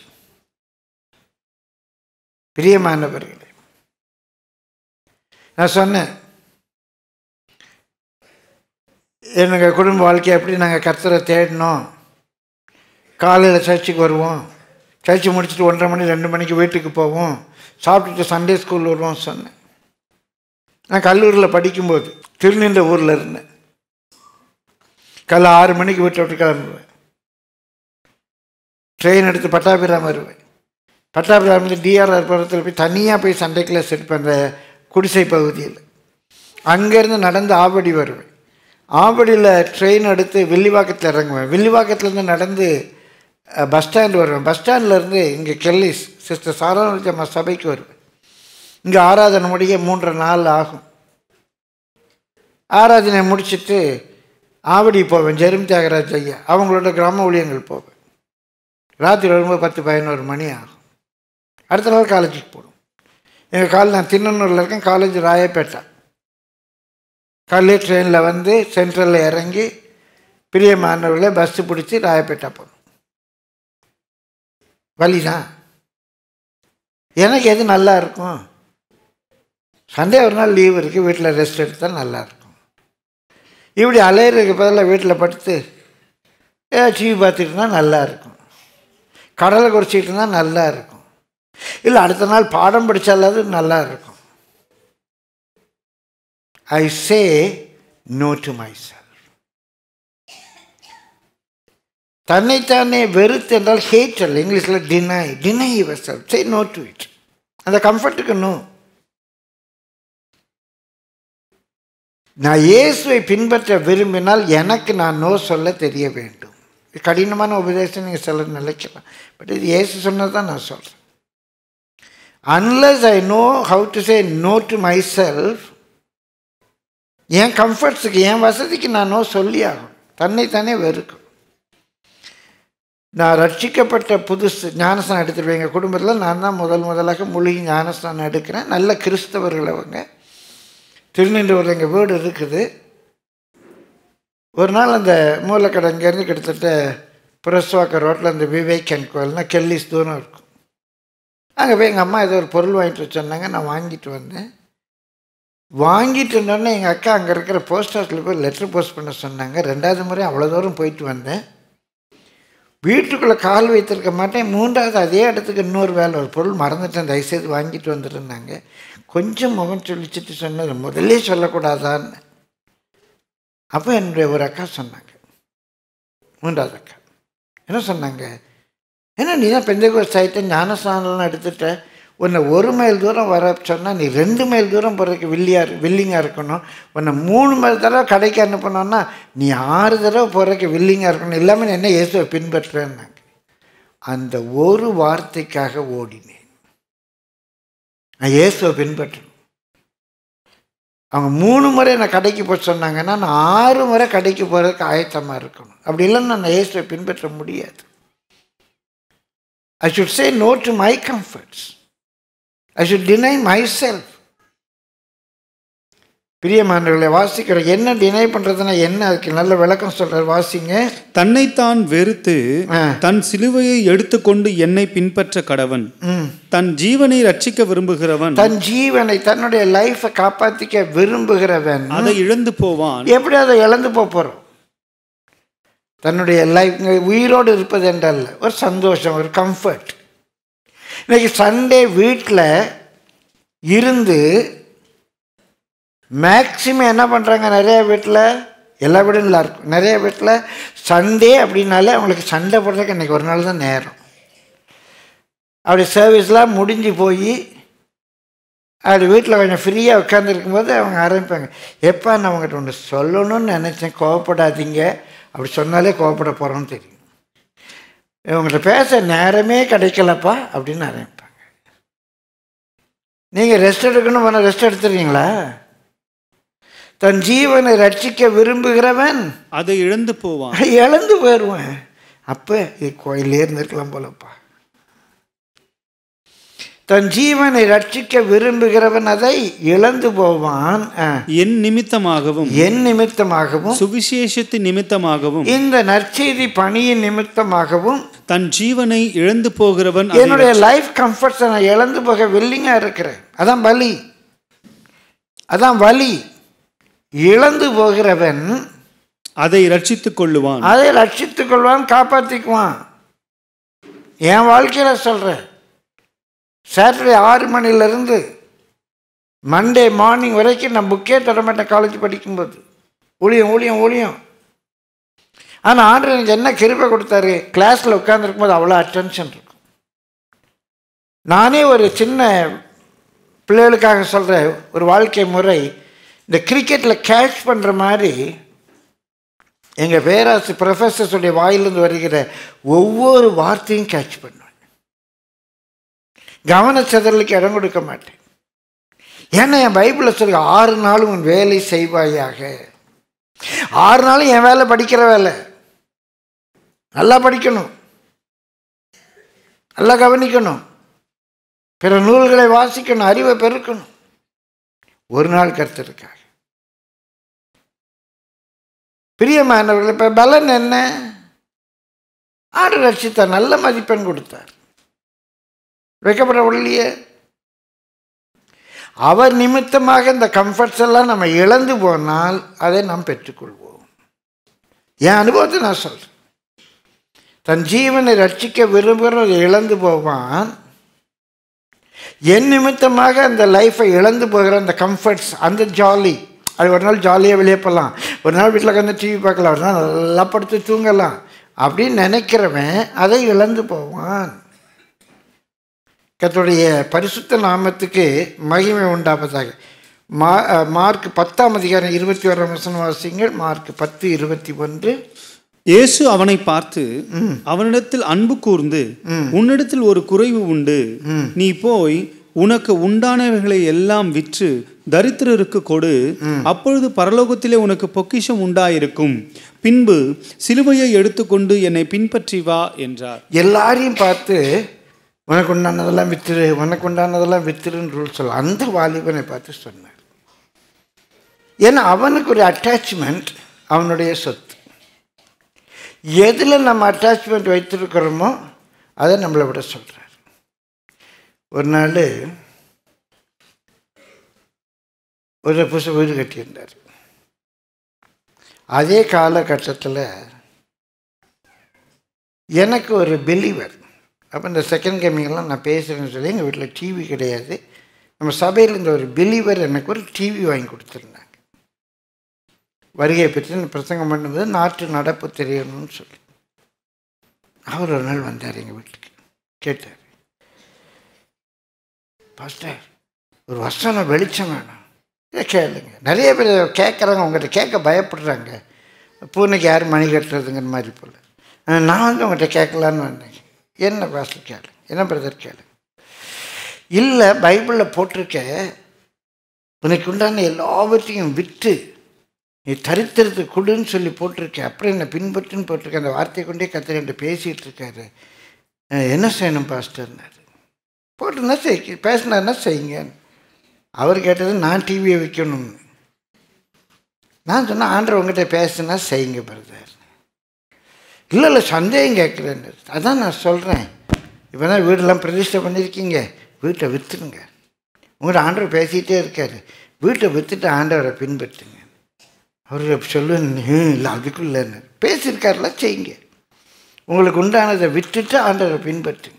பிரியமானவர்களே, நான் சொன்னேன், எங்கள் குடும்ப வாழ்க்கை எப்படி நாங்கள் கர்த்தரை தேடினோம். காலையில் சர்ச்சுக்கு வருவோம், சர்ச்சு முடிச்சுட்டு ஒன்றரை மணி ரெண்டு மணிக்கு வீட்டுக்கு போவோம், சாப்பிட்டுட்டு சண்டே ஸ்கூல் வருவோம் சொன்னேன். நான் கல்லூரியில் படிக்கும்போது திருநின்ற ஊரில் இருந்தேன். காலை ஆறு மணிக்கு வீட்டை விட்டு கிளம்புவேன். ட்ரெயின் எடுத்து பட்டாபிராம் வருவேன். பட்டாபிராமில் டிஆர்ஆர் புரத்தில் போய் தனியாக போய் சண்டே கிளாஸ் எடுப்பேன் அந்த குடிசை பகுதியில். அங்கேருந்து நடந்து ஆவடி வருவேன். ஆவடியில் ட்ரெயின் எடுத்து வில்லிவாக்கத்தில் இறங்குவேன். வில்லிவாக்கத்துலேருந்து நடந்து பஸ் ஸ்டாண்டு வருவேன். பஸ் ஸ்டாண்ட்லேருந்து இங்கே கெல்லிஸ் சிஸ்டர் சாராஜம்மா சபைக்கு வருவேன். இங்கே ஆராதனை முடிய மூன்றரை நாள் ஆகும். ஆராதனை முடிச்சுட்டு ஆவடி போவேன். ஜெரும் தியாகராஜ் ஐயா அவங்களோட கிராம ஊழியங்கள் போவேன். ராத்திரி வரும்போது பத்து பதினோரு மணி ஆகும். அடுத்த நாள் காலேஜுக்கு போடும். எங்கள் காலேஜ் நான் திண்ணனூரில் இருக்கேன், காலேஜ் ராயப்பேட்டை. காலையில் ட்ரெயினில் வந்து சென்ட்ரலில் இறங்கி பிரியமானவர்களை பஸ்ஸு பிடிச்சி ராயப்பேட்டை போகணும். வழி தான். எனக்கு எது நல்லா இருக்கும்? சண்டே ஒரு நாள் லீவ் இருக்குது, வீட்டில் ரெஸ்ட் எடுத்தால் நல்லாயிருக்கும். இப்படி அலையிறதுக்கு பதிலாக வீட்டில் படுத்து ஏ டிவி பார்த்துட்டு இருந்தால் நல்லாயிருக்கும், கடலை குறைச்சிக்கிட்டு இருந்தால் நல்லா இருக்கும், இல்லை அடுத்த நாள் பாடம் படித்தாலாவது நல்லா இருக்கும். I say no to myself. தன்னைத்தானே வெறுத்து என்றால் ஹேட் அல்ல, இங்கிலீஷில் deny. Deny yourself, say no to it. அந்த கம்ஃபர்ட்டுக்கு நோ. நான் இயேசுவை பின்பற்ற விரும்பினால் எனக்கு நான் நோ சொல்ல தெரிய வேண்டும். கடினமான உபதேசம் நீங்கள் சிலர் நினைக்கலாம், பட் இது இயேசு சொன்னது தான் நான் சொல்கிறேன். Unless I know how to say no to myself, என் கம்ஃபர்ட்ஸுக்கு என் வசதிக்கு நான் நோ சொல்லி ஆகும். தன்னைத்தானே வெறுக்கும். நான் ரட்சிக்கப்பட்ட புதுசு ஞானஸ்தானம் எடுத்துருவேன். எங்கள் குடும்பத்தில் நான் தான் முதல் முதலாக மூலிகை ஞானஸ்தானம் எடுக்கிறேன். நல்ல கிறிஸ்தவர்கள் அவங்க. திருநெல்வேலியில் எங்கள் வீடு இருக்குது. ஒரு நாள் அந்த மூலக்கடை இங்கேருந்து கிட்டத்தட்ட புரஸ்வாக்க ரோட்டில் அந்த விவேகன் கோயில்னா கெல்லிஸ் தூரம் இருக்கும். அங்கே போய் எங்கள் அம்மா ஏதோ ஒரு பொருள் வாங்கிட்டு சொன்னாங்க. நான் வாங்கிட்டு வந்தேன். வாங்கிட்டு இருந்தோடனே எங்கள் அக்கா அங்கே இருக்கிற போஸ்ட் ஆஃபீஸில் போய் லெட்டர் போஸ்ட் பண்ண சொன்னாங்க. ரெண்டாவது முறை அவ்வளோ தூரம் போயிட்டு வந்தேன். வீட்டுக்குள்ளே கால் வைத்திருக்க மாட்டேன். மூன்றாவது அதே இடத்துக்கு இன்னொரு வேலை, ஒரு பொருள் மறந்துட்டேன், தயவுசெய்து வாங்கிட்டு வந்துருந்தாங்க. கொஞ்சம் முகம் சொல்லிச்சிட்டு சொன்னது, முதல்லே சொல்லக்கூடாதான்னு. அப்போ என்னுடைய ஒரு அக்கா சொன்னாங்க, மூன்றாவது அக்கா என்ன சொன்னாங்க, ஏன்னா நீ தான் பெந்தகோஸ்து ஆகிட்ட ஞானஸ்தானம்லாம் எடுத்துட்ட, உன்னை ஒரு மைல் தூரம் வர சொன்னால் நீ ரெண்டு மைல் தூரம் போகிறதுக்கு வில்லியாக வில்லிங்காக இருக்கணும். உன்னை மூணு மைல் தடவை கடைக்கு அனுப்பணுன்னா நீ ஆறு தடவை போகிறதுக்கு வில்லிங்காக இருக்கணும். எல்லாமே என்ன இயேசுவை பின்பற்றுறேன்னாங்க. அந்த ஒரு வார்த்தைக்காக ஓடினேன். நான் இயேசுவை பின்பற்றணும். அவங்க மூணு முறை நான் கடைக்கு போக சொன்னாங்கன்னா நான் ஆறு முறை கடைக்கு போகிறதுக்கு ஆயத்தமாக இருக்கணும். அப்படி இல்லைன்னா நான் இயேசுவை பின்பற்ற முடியாது. I should say no to my comforts. I should deny myself. பிரியமானவர்களை வாசிக்கிற என்ன டினை பண்றதுன்னா என்ன, அதுக்கு நல்ல விளக்கம் சொல்ற. வாசிங்க. தன்னைத்தான் வெறுத்து தன் சிலுவையை எடுத்துக்கொண்டு என்னை பின்பற்ற கடவன். தன் ஜீவனை ரட்சிக்க விரும்புகிறவன், தன் ஜீவனை தன்னுடைய லைஃபை காப்பாத்திக்க விரும்புகிறவன் அதை இழந்து போவான். எப்படி அதை இழந்து போறோம்? தன்னுடைய லைஃப் உயிரோடு இருப்பது என்றல்ல, ஒரு சந்தோஷம், ஒரு கம்ஃபர்ட். இன்னைக்கு சண்டே வீட்டில் இருந்து மேக்சிமம் என்ன பண்ணுறாங்க, நிறைய வீட்டில், எல்லா வீடும் நல்லா இருக்கும், நிறைய வீட்டில் சண்டே அப்படின்னாலே அவங்களுக்கு சண்டை போடுறதுக்கு இன்றைக்கி ஒரு நாள் தான் நேரம். அப்படி சர்வீஸ்லாம் முடிஞ்சு போய் அப்படி வீட்டில் கொஞ்சம் ஃப்ரீயாக உட்காந்துருக்கும்போது அவங்க ஆரம்பிப்பாங்க, எப்போ நான் அவங்ககிட்ட ஒன்று சொல்லணும்னு நினச்சேன், கோவப்படாதீங்க, அப்படி சொன்னாலே கோவப்பட போகிறோன்னு தெரியும், இவங்கள்ட்ட பேச நேரமே கிடைக்கலப்பா அப்படின்னு ஆரம்பிப்பாங்க. நீங்கள் ரெஸ்ட் எடுக்கணும் பண்ண ரெஸ்ட் எடுத்துறீங்களா? தன் ஜீவனை ரட்சிக்க விரும்புகிறவன் அதை இழந்து போவான். இழந்து போயிடுவேன். அப்போ இது கோயிலே இருந்திருக்கலாம் போலப்பா. தன் ஜீவனை ரட்சிக்க விரும்புகிறவன் அதை இழந்து போவான். என் நிமித்தமாகவும் என் நிமித்தமாகவும் சுவிசேஷத்தின் நிமித்தமாகவும் இந்த நற்செய்தி பணியின் நிமித்தமாகவும் தன் ஜீவனை இழந்து போகிறவன். என்னுடைய லைஃப் கம்ஃபர்ட்ஸ் நான் இழந்து போக வில்லிங்கா இருக்கிறேன். அதான் வலி, அதான் வலி. இழந்து போகிறவன் அதை ரட்சித்துக் கொள்ளுவான். அதை ரட்சித்துக் கொள்வான், காப்பாற்றிக்குவான். என் வாழ்க்கையில் சொல்கிறேன், சாட்டர்டே ஆறு மணிலேருந்து மண்டே மார்னிங் வரைக்கும் நான் புக்கே தரமாட்டேன் காலேஜ் படிக்கும்போது. ஊழியம் ஊழியம் ஊழியம். ஆனால் ஆண்டவர் எனக்கு என்ன கிருபை கொடுத்தாரு, கிளாஸில் உட்காந்துருக்கும் போது அவ்வளோ அட்டென்ஷன் இருக்கும். நானே ஒரு சின்ன பிள்ளைகளுக்காக சொல்கிற ஒரு வாழ்க்கை முறை, இந்த கிரிக்கெட்டில் கேட்ச் பண்ணுற மாதிரி எங்கள் பேராசி ப்ரொஃபஸர்ஸுடைய வாயிலிருந்து வருகிற ஒவ்வொரு வார்த்தையும் கேட்ச் பண்ணுவேன். கவனச்சிதறலுக்கு இடம் கொடுக்க மாட்டேன். ஏன்னா என் பைபிளில் சொல்லுங்க, ஆறு நாளும் உன் வேலை செய்வாயாக. ஆறு நாளும் என் வேலை படிக்கிற வேலை. நல்லா படிக்கணும், நல்லா கவனிக்கணும், பிற நூல்களை வாசிக்கணும், அறிவை பெருக்கணும். ஒரு நாள் கர்த்தருக்காக. பிரியமானவர்கள், இப்போ பலன் என்ன? ஆண்டு ரட்சித்தார், நல்ல மதிப்பெண் கொடுத்தார், வைக்கப்பட உள்ளியே. அவர் நிமித்தமாக இந்த கம்ஃபர்ட்ஸ் எல்லாம் நம்ம இழந்து போனால் அதை நாம் பெற்றுக்கொள்வோம். என் அனுபவத்தை நான் சொல்கிறேன். தன் ஜீவனை ரட்சிக்க விரும்புகிறவன் இழந்து போவான். என் நிமித்தமாக அந்த லைஃப்பை இழந்து போகிற அந்த கம்ஃபர்ட்ஸ், அந்த ஜாலி, அது ஒரு நாள் ஜாலியாக வெளியே போகலாம், ஒரு நாள் வீட்டில் உட்காந்து டிவி பார்க்கலாம், ஒரு நாள் நல்லா படுத்து தூங்கலாம் அப்படின்னு நினைக்கிறவன் அதை இழந்து போவான். கர்த்தருடைய பரிசுத்த நாமத்துக்கு மகிமை உண்டாவதாக. மா மார்க் பத்தாம் அதிகாரம் இருபத்தி ஓராம் வசனம் வாசிங்கள். மார்க் பத்து இருபத்தி ஒன்று. இயேசு அவனை பார்த்து அவனிடத்தில் அன்பு கூர்ந்து, உன்னிடத்தில் ஒரு குறைவு உண்டு, நீ போய் உனக்கு உண்டானவைகளை எல்லாம் விற்று தரித்திரருக்கு கொடு, அப்பொழுது பரலோகத்திலே உனக்கு பொக்கிஷம் உண்டாயிருக்கும், பின்பு சிலுவையை எடுத்துக்கொண்டு என்னை பின்பற்றி வா என்றார். எல்லாரையும் பார்த்து உனக்கு உண்டானதெல்லாம் வித்துரு, உனக்கு உண்டானதெல்லாம் வித்துருன்னு ரூல் சொல்ல அந்த வாலிபனை பார்த்து சொன்னார். ஏன்னா அவனுக்கு ஒரு அட்டாச்மெண்ட், அவனுடைய சொத்து. எதில் நம்ம அட்டாச்மெண்ட் வைத்திருக்கிறோமோ அதை நம்மளை விட சொல்கிறார். ஒரு நாள் ஒரு புதுசு வீடு கட்டியிருந்தார். அதே காலகட்டத்தில் எனக்கு ஒரு பிலீவர், அப்போ இந்த செகண்ட் கம்மிங்கெல்லாம் நான் பேசுகிறேன்னு சொல்லி எங்கள் வீட்டில் டிவி கிடையாது. நம்ம சபையில் இந்த ஒரு பிலீவர் எனக்கு ஒரு டிவி வாங்கி கொடுத்துருந்தாங்க. வருகையை பற்றி நான் பிரசங்கம் பண்ணும்போது நாட்டு நடப்பு தெரியணும்னு சொல்லி அவர் ஒரு நாள் வந்தார் எங்கள் வீட்டுக்கு. கேட்டார், பாஸ்டர் ஒரு வசனம் வெளிச்சம் வேணும், இதை கேளுங்க. நிறைய பேர் கேட்குறாங்க, உங்கள்கிட்ட கேட்க பயப்படுறாங்க. பூனைக்கு யார் மணி கட்டுறதுங்கிற மாதிரி போல். நான் வந்து உங்கள்கிட்ட கேட்கலான்னு வந்தேன். என்ன பாஸ்டர் கேளு, என்ன பிரதர் கேளு. இல்லை, பைபிளில் போட்டிருக்க உனக்கு உண்டான எல்லாவற்றையும் விட்டு நீ தரித்திரத்தை கொடுன்னு சொல்லி போட்டிருக்க, அப்புறம் என்னை பின்பற்றுன்னு போட்டிருக்க. அந்த வார்த்தையை கொண்டே கர்த்தர் என்கிட்ட பேசிகிட்டு இருக்காரு. என்ன செய்யணும் பாஸ்டர்னாரு. போட்டுன்னா செய், பேசினாருன்னா செய்யுங்க. அவர் கேட்டது நான் டிவியை வைக்கணும்னு. நான் சொன்னேன், ஆண்டவர் உங்கள்கிட்ட பேசுனா செய்யுங்க பிரதர். இல்லை இல்லை சந்தேகம் கேட்குறேன்னு. அதான் நான் சொல்கிறேன், இப்போ தான் வீடெல்லாம் பிரதிஷ்டை பண்ணியிருக்கீங்க, வீட்டை விற்றுருங்க. உங்கள்கிட்ட ஆண்டவர் பேசிகிட்டே இருக்கார், வீட்டை விற்றுட்டு ஆண்டவரை பின்பற்றுங்க. அவர் சொல்லுன்னு இல்லை அதுக்குள்ளேன்னு பேசியிருக்காருல, செய்யுங்க. உங்களுக்கு உண்டானதை விட்டுட்டு ஆண்டவரை பின்பற்றுங்க.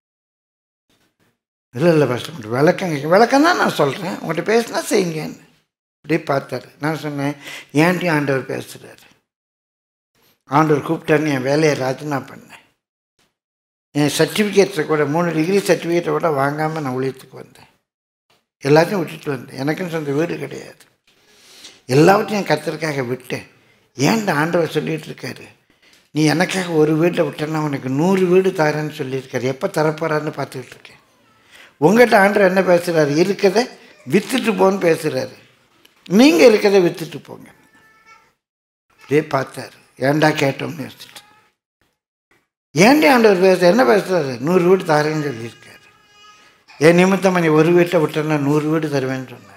இல்லை இல்லை பாஸ்டர் விளக்கங்க, விளக்கம் தான் நான் சொல்கிறேன், உங்கள்கிட்ட பேசினா செய்யுங்கன்னு. அப்படியே பார்த்தாரு. நான் சொன்னேன், ஏன்ட்டையும் ஆண்டவர் பேசுகிறாரு. ஆண்டவர் கூப்பிட்டாருன்னு என் வேலையை ராஜினா பண்ணேன். என் சர்டிஃபிகேட்ஸை கூட மூணு டிகிரி சர்டிஃபிகேட்டை கூட வாங்காமல் நான் ஊழியத்துக்கு வந்தேன். எல்லாத்தையும் விட்டுட்டு வந்தேன். எனக்குன்னு சொந்த வீடு கிடையாது. எல்லாவற்றையும் கர்த்தருக்காக விட்டேன். ஏன்டா ஆண்டவர் சொல்லிகிட்டு இருக்காரு, நீ எனக்காக ஒரு வீட்டை விட்டேன்னா உனக்கு நூறு வீடு தரேன்னு சொல்லியிருக்காரு. எப்போ தரப்போறான்னு பார்த்துக்கிட்டு இருக்கேன். உங்கள்கிட்ட ஆண்டவர் என்ன பேசுகிறாரு, இருக்கதை விற்றுட்டு போன்னு பேசுகிறாரு. நீங்கள் இருக்கதை விற்றுட்டு போங்க. அப்படியே பார்த்தாரு. ஏன்டா கேட்டோம்னு யோசிச்சுட்டு, ஏன்டா ஆண்டவர் பேச என்ன பேசுகிறாரு, நூறு வீடு தரேன்னு சொல்லியிருக்காரு. என் நிமித்தம் நீ ஒரு வீட்டை விட்டேன்னா நூறு வீடு தருவேன்னு சொன்னார்.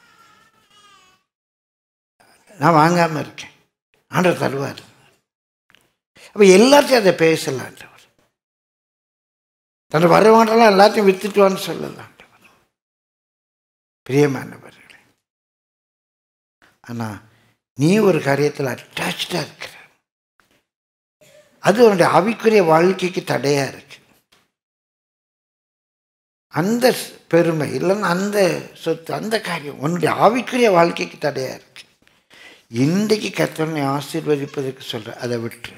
நான் வாங்காமல் இருக்கேன், ஆண்டவர் தருவார். அப்போ எல்லாத்தையும் அதை பேசலான்றவர். தன்னை வரவாண்டெல்லாம் எல்லாத்தையும் வித்துட்டுவான்னு சொல்லலான்றவர். பிரியமானவர்களே, ஆனால் நீ ஒரு காரியத்தில் அட்டாச்சாக இருக்கிற, அது உன்னுடைய ஆவிக்குரிய வாழ்க்கைக்கு தடையாக இருக்கு. அந்த பெருமை இல்லைன்னா அந்த சொத்து, அந்த காரியம் உன்னுடைய ஆவிக்குரிய வாழ்க்கைக்கு தடையாக இருக்கு. இன்றைக்கு கர்த்தனை ஆசீர்வதிப்பதற்கு சொல்ற, அதை விட்டு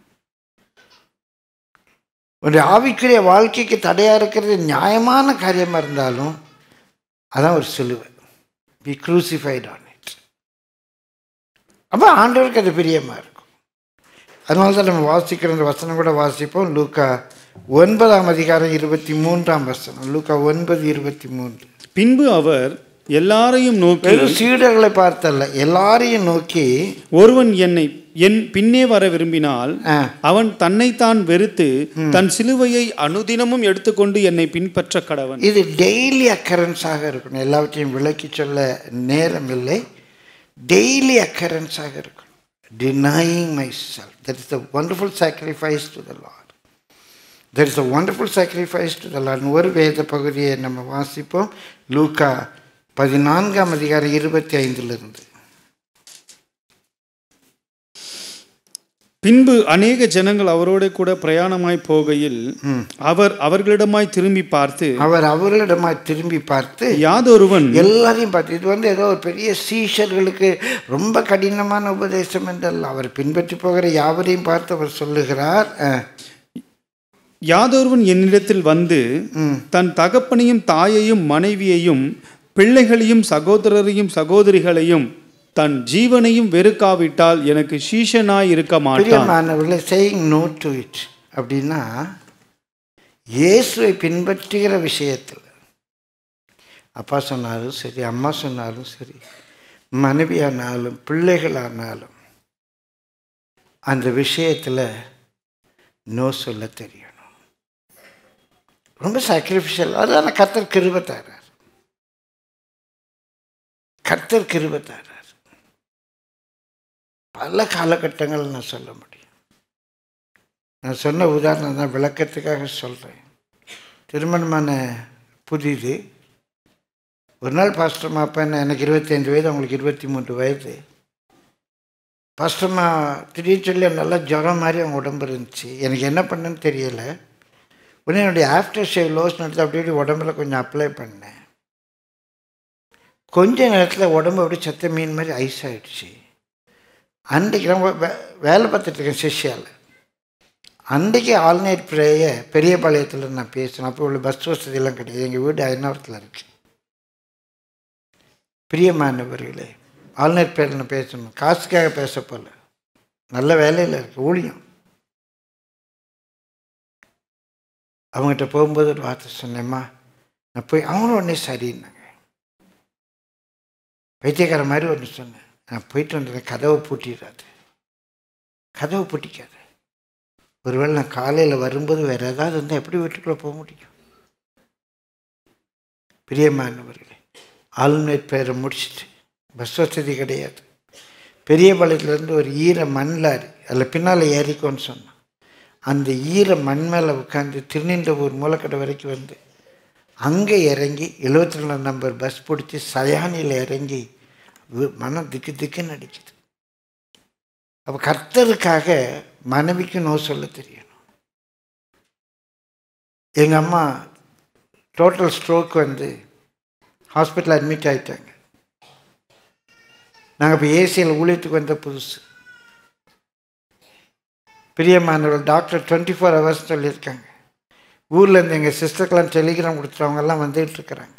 உன்னுடைய ஆவிக்குரிய வாழ்க்கைக்கு தடையாக இருக்கிறது நியாயமான காரியமாக இருந்தாலும் அதான் ஒரு சிலுவை. Be crucified on it. அப்போ ஆண்டவருக்கு அது பிரியமாக இருக்கும். அதனால தான் நம்ம வாசிக்கிற அந்த வசனம் கூட வாசிப்போம். லூக்கா ஒன்பதாம் அதிகாரம் இருபத்தி மூன்றாம் வசனம். லூக்கா ஒன்பது இருபத்தி மூன்று. பின்பு அவர் எல்லாரையும் நோக்கி, வெறும் சீடர்களை பார்த்தல்ல, எல்லாரையும் நோக்கி, ஒருவன் என்னை என் பின்னே வர விரும்பினால் அவன் தன்னைத்தான் வெறுத்து தன் சிலுவையை அனுதினமும் எடுத்துக்கொண்டு என்னை பின்பற்ற கடவன். இது டெய்லி அக்கரன்ஸாக இருக்கணும். எல்லாவற்றையும் விளக்கி சொல்ல நேரம் இல்லை. டெய்லி அக்கரன்ஸாக இருக்கணும். denying myself, that is the wonderful sacrifice to the Lord. There is a wonderful sacrifice to the Lord. ஒரு வேத பகுதியை நம்ம வாசிப்போம். லூக்கா பதினான்காம் அதிகாரம் இருபத்தி ஐந்திலிருந்து. பின்பு அநேக ஜனங்கள் அவரோட கூட பிரயாணமாய் போகையில் அவர் அவர்களிடமாய் திரும்பி பார்த்து அவர் அவர்களிடமாய் திரும்பி பார்த்து யாதொருவன் எல்லாரையும் பார்த்து, இது வந்து ஏதோ ஒரு பெரிய சீஷர்களுக்கு ரொம்ப கடினமான உபதேசம் என்றல்ல, அவர் பின்பற்றி போகிற யாவரையும் பார்த்து அவர் சொல்லுகிறார், யாதொருவன் என்னிடத்தில் வந்து தன் தகப்பனையும் தாயையும் மனைவியையும் பிள்ளைகளையும் சகோதரரையும் சகோதரிகளையும் தன் ஜீவனையும் வெறுக்காவிட்டால் எனக்கு சீஷனாய் இருக்க மாட்டான். saying no to it அப்படின்னா இயேசுவை பின்பற்றுகிற விஷயத்தில் அப்பா சொன்னாலும் சரி, அம்மா சொன்னாலும் சரி, மனைவியானாலும் பிள்ளைகளானாலும் அந்த விஷயத்தில் நோ சொல்ல தெரியணும். ரொம்ப சாக்ரிஃபிஷியல். அதுதான் கர்த்தர் கிருபை தரார். கர்த்தர் கிருபை தரார். பல காலகட்டங்கள் நான் சொல்ல முடியும். நான் சொன்ன உதாரணம் தான் விளக்கத்துக்காக சொல்கிறேன். திருமணமான புதிது ஒரு நாள் பாஸ்டர்மா, அப்போ என்ன எனக்கு இருபத்தைந்து வயது, அவங்களுக்கு இருபத்தி மூன்று வயது. பாஸ்டர்மா திடீர்னு சொல்லி நல்லா ஜுரம் மாதிரி அவங்க உடம்பு இருந்துச்சு. எனக்கு என்ன பண்ணுன்னு தெரியலை. உடனே என்னுடைய ஆஃப்டர் ஷேவ் லோஷன் எடுத்து அப்படி இப்படி உடம்புல கொஞ்சம் அப்ளை பண்ணேன். கொஞ்ச நேரத்தில் உடம்பு அப்படி சத்த மீன் மாதிரி ஐஸ் ஆகிடுச்சு. அன்றைக்கு நம்ம வே வேலை பார்த்துட்ருக்கேன் சிஷியாவில். அன்றைக்கு ஆல் நைட் ப்ரேயை பெரியபாளையத்தில் நான் பேசினேன். அப்போ உள்ள பஸ் வசதியெல்லாம் கிடையாது. எங்கள் வீடு ஐநாவரத்தில் இருக்குது. பிரியமானவர்களே, ஆல் நைட் ப்ரேயில் நான் பேசணும். காசுக்காக பேச போல, நல்ல வேலையில் இருக்குது, ஊழியம். அவங்ககிட்ட போகும்போது ஒரு வார்த்தை சொன்னேம்மா, நான் போய் அவங்களும் உடனே சரின்னாங்க. வைத்தியக்கார மாதிரி ஒன்று சொன்னேன், நான் போயிட்டு வந்தேன், கதவை பூட்டிடாது, கதவை பூட்டிக்காது. ஒருவேளை நான் காலையில் வரும்போது வேறு ஏதாவது இருந்தால் எப்படி வீட்டுக்குள்ளே போக முடியும்? பிரியமானவர்களே, ஆளுநர் பேரை முடிச்சுட்டு பஸ் வசதி கிடையாது. பெரியபாளையத்துலேருந்து ஒரு ஈர மண் லாரி, அதில் பின்னால் ஏறிக்கோன்னு சொன்னான். அந்த ஈர மண் மேலே உட்காந்து திருநின்றவூர் மூலக்கடை வரைக்கும் வந்து அங்கே இறங்கி எழுபத்தி ரெண்டாம் நம்பர் பஸ் பிடிச்சி சயானியில் இறங்கி மனம் திக்கு திக்குன்னு அடிக்குது. அப்போ கர்த்தருக்காக மனைவிக்கு நோ சொல்ல தெரியணும். எங்கள் அம்மா டோட்டல் ஸ்ட்ரோக் வந்து ஹாஸ்பிட்டல் அட்மிட் ஆகிட்டாங்க. நாங்கள் இப்போ ஏசியில் ஊழியத்துக்கு வந்த புதுசு. பிரியமானவர்கள், டாக்டர் டுவெண்ட்டி ஃபோர் ஹவர்ஸ் சொல்லியிருக்காங்க. ஊர்லேருந்து எங்கள் சிஸ்டருக்கெல்லாம் டெலிகிராம் கொடுத்துறவங்கெல்லாம் வந்துகிட்டு இருக்கிறாங்க.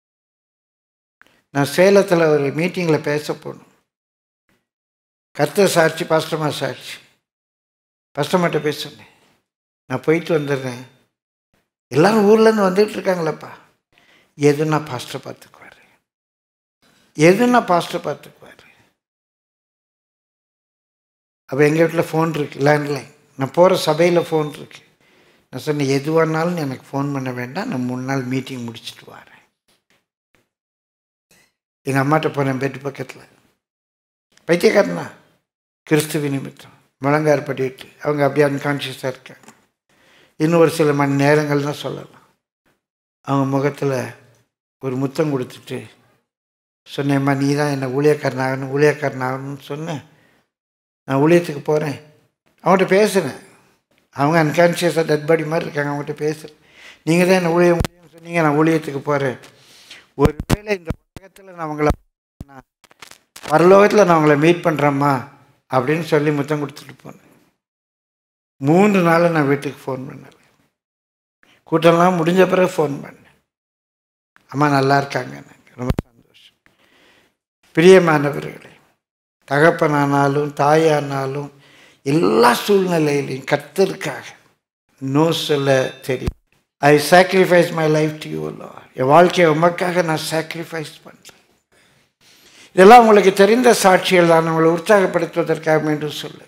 நான் சேலத்தில் ஒரு மீட்டிங்கில் பேச போகணும். கர்த்தர் சாட்சி, பாஸ்டர்மா சாட்சி. பாஸ்டர்மாட்ட பேச சொன்னேன், நான் போயிட்டு வந்துடுறேன், எல்லோரும் ஊர்லேருந்து வந்துகிட்டு இருக்காங்களப்பா. எதுனா பாஸ்டர் பார்த்துக்குவார், எதுனா பாஸ்டர் பார்த்துக்குவார். அப்போ எங்கள் வீட்டில் ஃபோன் இருக்குது, லேண்ட்லைன். நான் போகிற சபையில் ஃபோன் இருக்குது. நான் சொன்னேன், எதுவானாலும் எனக்கு ஃபோன் பண்ண வேண்டாம், நான் மூணு நாள் மீட்டிங் முடிச்சுட்டு வரேன். எங்கள் அம்மாட்ட போனேன் பெட்டு பக்கத்தில். பைத்தியக்காரனா, கிறிஸ்துவ நிமித்தம் முழங்கார் படிட்டு அவங்க அப்படியே அன்கான்ஷியஸாக இருக்காங்க. இன்னும் ஒரு சில மணி நேரங்கள் தான் சொல்லலாம். அவங்க முகத்தில் ஒரு முத்தம் கொடுத்துட்டு சொன்னேம்மா, நீ தான் என்னை ஊழியக்காரனாகணும் ஊழியக்காரனாகணும்னு சொன்னேன். நான் ஊழியத்துக்கு போகிறேன். அவங்கள்ட்ட பேசுகிறேன். அவங்க அன்கான்ஷியஸாக டெட் பாடி மாதிரி இருக்காங்க. அவங்ககிட்ட பேசுகிறேன். நீங்கள் தான் என்ன ஊழியம் ஊழியம் சொன்னீங்க, நான் ஊழியத்துக்கு போகிறேன். ஒரு வேளை இந்த உலகத்தில் நான் அவங்கள பரலோகத்தில் நான் அவங்கள மீட் பண்ணுறேம்மா அப்படின்னு சொல்லி முத்தம் கொடுத்துட்டு போனேன். மூன்று நாள் நான் வீட்டுக்கு ஃபோன் பண்ணேன். கூட்டம்லாம் முடிஞ்ச பிறகு ஃபோன் பண்ணேன். அம்மா நல்லா இருக்காங்க, எனக்கு ரொம்ப சந்தோஷம். பிரியமானவர்களே, தகப்பனானாலும் தாயானாலும் எல்லா சூழ்நிலையிலையும் கர்த்தருக்காக நோ சொல்ல தெரியும். I sacrifice my life to you Lord. என் வாழ்க்கையை உமக்காக நான் சாக்ரிஃபைஸ் பண்ணுறேன். இதெல்லாம் உங்களுக்கு தெரிந்த சாட்சிகள் தான். உங்களை உற்சாகப்படுத்துவதற்காக மீண்டும் சொல்லுகிறேன்.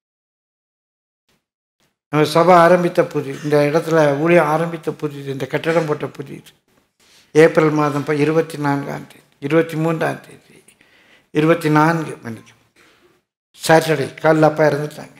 நம்ம சபை ஆரம்பித்த புதிது, இந்த இடத்துல ஊழியம் ஆரம்பித்த புதிது, இந்த கட்டடம் போட்ட புதிது ஏப்ரல் மாதம் இருபத்தி நான்காம் தேதி இருபத்தி மூன்றாம் தேதி இருபத்தி நான்கு மணிக்கு சாட்டர்டே காலையில் அப்பா இறந்துட்டாங்க.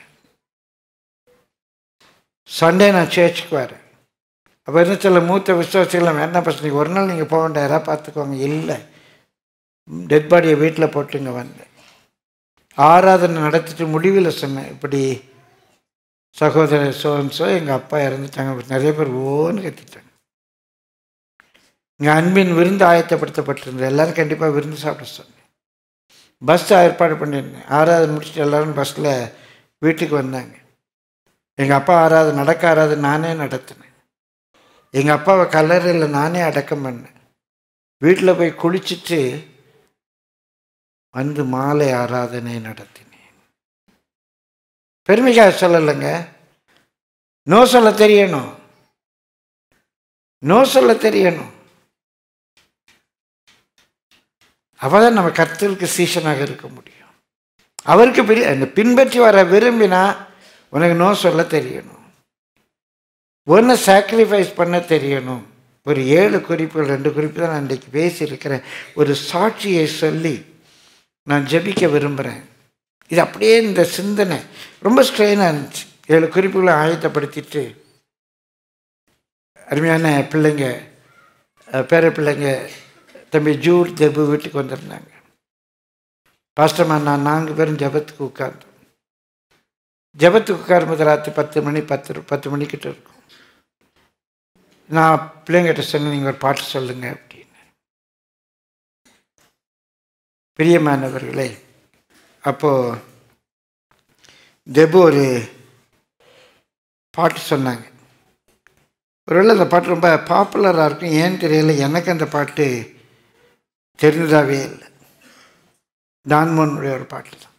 சண்டே நான் சேர்ச்சுக்கு வரேன். அப்போ இருந்து சில மூத்த விசுவாசிகள் வேண்டாம் பிரச்சனைக்கு ஒரு நாள் நீங்கள் போக வேண்டாம், யாராவது பார்த்துக்கோங்க. இல்லை, டெட் பாடியை வீட்டில் போட்டுங்க வந்தேன். ஆராதனை நடத்திட்டு முடிவில் சொன்னேன், இப்படி சகோதரர் சோன்சோ எங்கள் அப்பா இறந்துட்டாங்க. நிறைய பேர் ஓன்னு கத்திட்டாங்க. இங்கே அன்பின் விருந்து ஆயத்தப்படுத்தப்பட்டிருந்தது. எல்லோரும் கண்டிப்பாக விருந்து சாப்பிட சொன்னேன். பஸ் ஏற்பாடு பண்ணியிருந்தேன். ஆறாவது முடிச்சுட்டு எல்லோரும் பஸ்ஸில் வீட்டுக்கு வந்தாங்க. எங்கள் அப்பா ஆறாவது நடக்க ஆறாவது நானே நடத்தினேன். எங்கள் அப்பாவை கல்லறையில் நானே அடக்கம் பண்ணேன். வீட்டில் போய் குளிச்சுட்டு வந்து மாலை ஆராதனை நடத்தினேன். பெருமைக்காக சொல்லலைங்க, நோ சொல்ல தெரியணும், நோ சொல்ல தெரியணும். அப்போதான் நம்ம கர்த்தருக்கு சீஷனாக இருக்க முடியும். அவருக்கு பெரிய அந்த பின்பற்றி வர விரும்பினா உனக்கு நோ சொல்ல தெரியணும், ஒன்று சாக்ரிஃபைஸ் பண்ண தெரியணும். ஒரு ஏழு குறிப்புகள், ரெண்டு குறிப்பு தான் நான் இன்றைக்கு பேசியிருக்கிறேன். ஒரு சாட்சியை சொல்லி நான் ஜெபிக்க விரும்புகிறேன். இது அப்படியே இந்த சிந்தனை ரொம்ப ஸ்ட்ரெயினாக இருந்துச்சு. ஏழு குறிப்புகளை ஆயத்தப்படுத்திட்டு அருமையான பிள்ளைங்க, பேர பிள்ளைங்க தம்பி ஜூர் ஜெபு வீட்டுக்கு வந்திருந்தாங்க. பாஸ்டர்மா நான் நான்கு பேரும் ஜபத்துக்கு உட்கார்ந்தோம். ஜபத்துக்கு உட்காரும்போது ராத்திரி பத்து மணி பத்து பத்து மணிக்கிட்ட இருக்கும். நான் பிள்ளைங்கிட்ட சொன்னேன், நீங்கள் ஒரு பாட்டு சொல்லுங்க அப்படின்னு. பிரியமானவர்களே, அப்போது ஜெபு ஒரு பாட்டு சொன்னாங்க. ஒருவேளை அந்த பாட்டு ரொம்ப பாப்புலராக இருக்கும், ஏன்னு தெரியல. எனக்கு அந்த பாட்டு தெரிஞ்சதாகவே இல்லை. டான்மோனுடைய ஒரு பாட்டு தான்.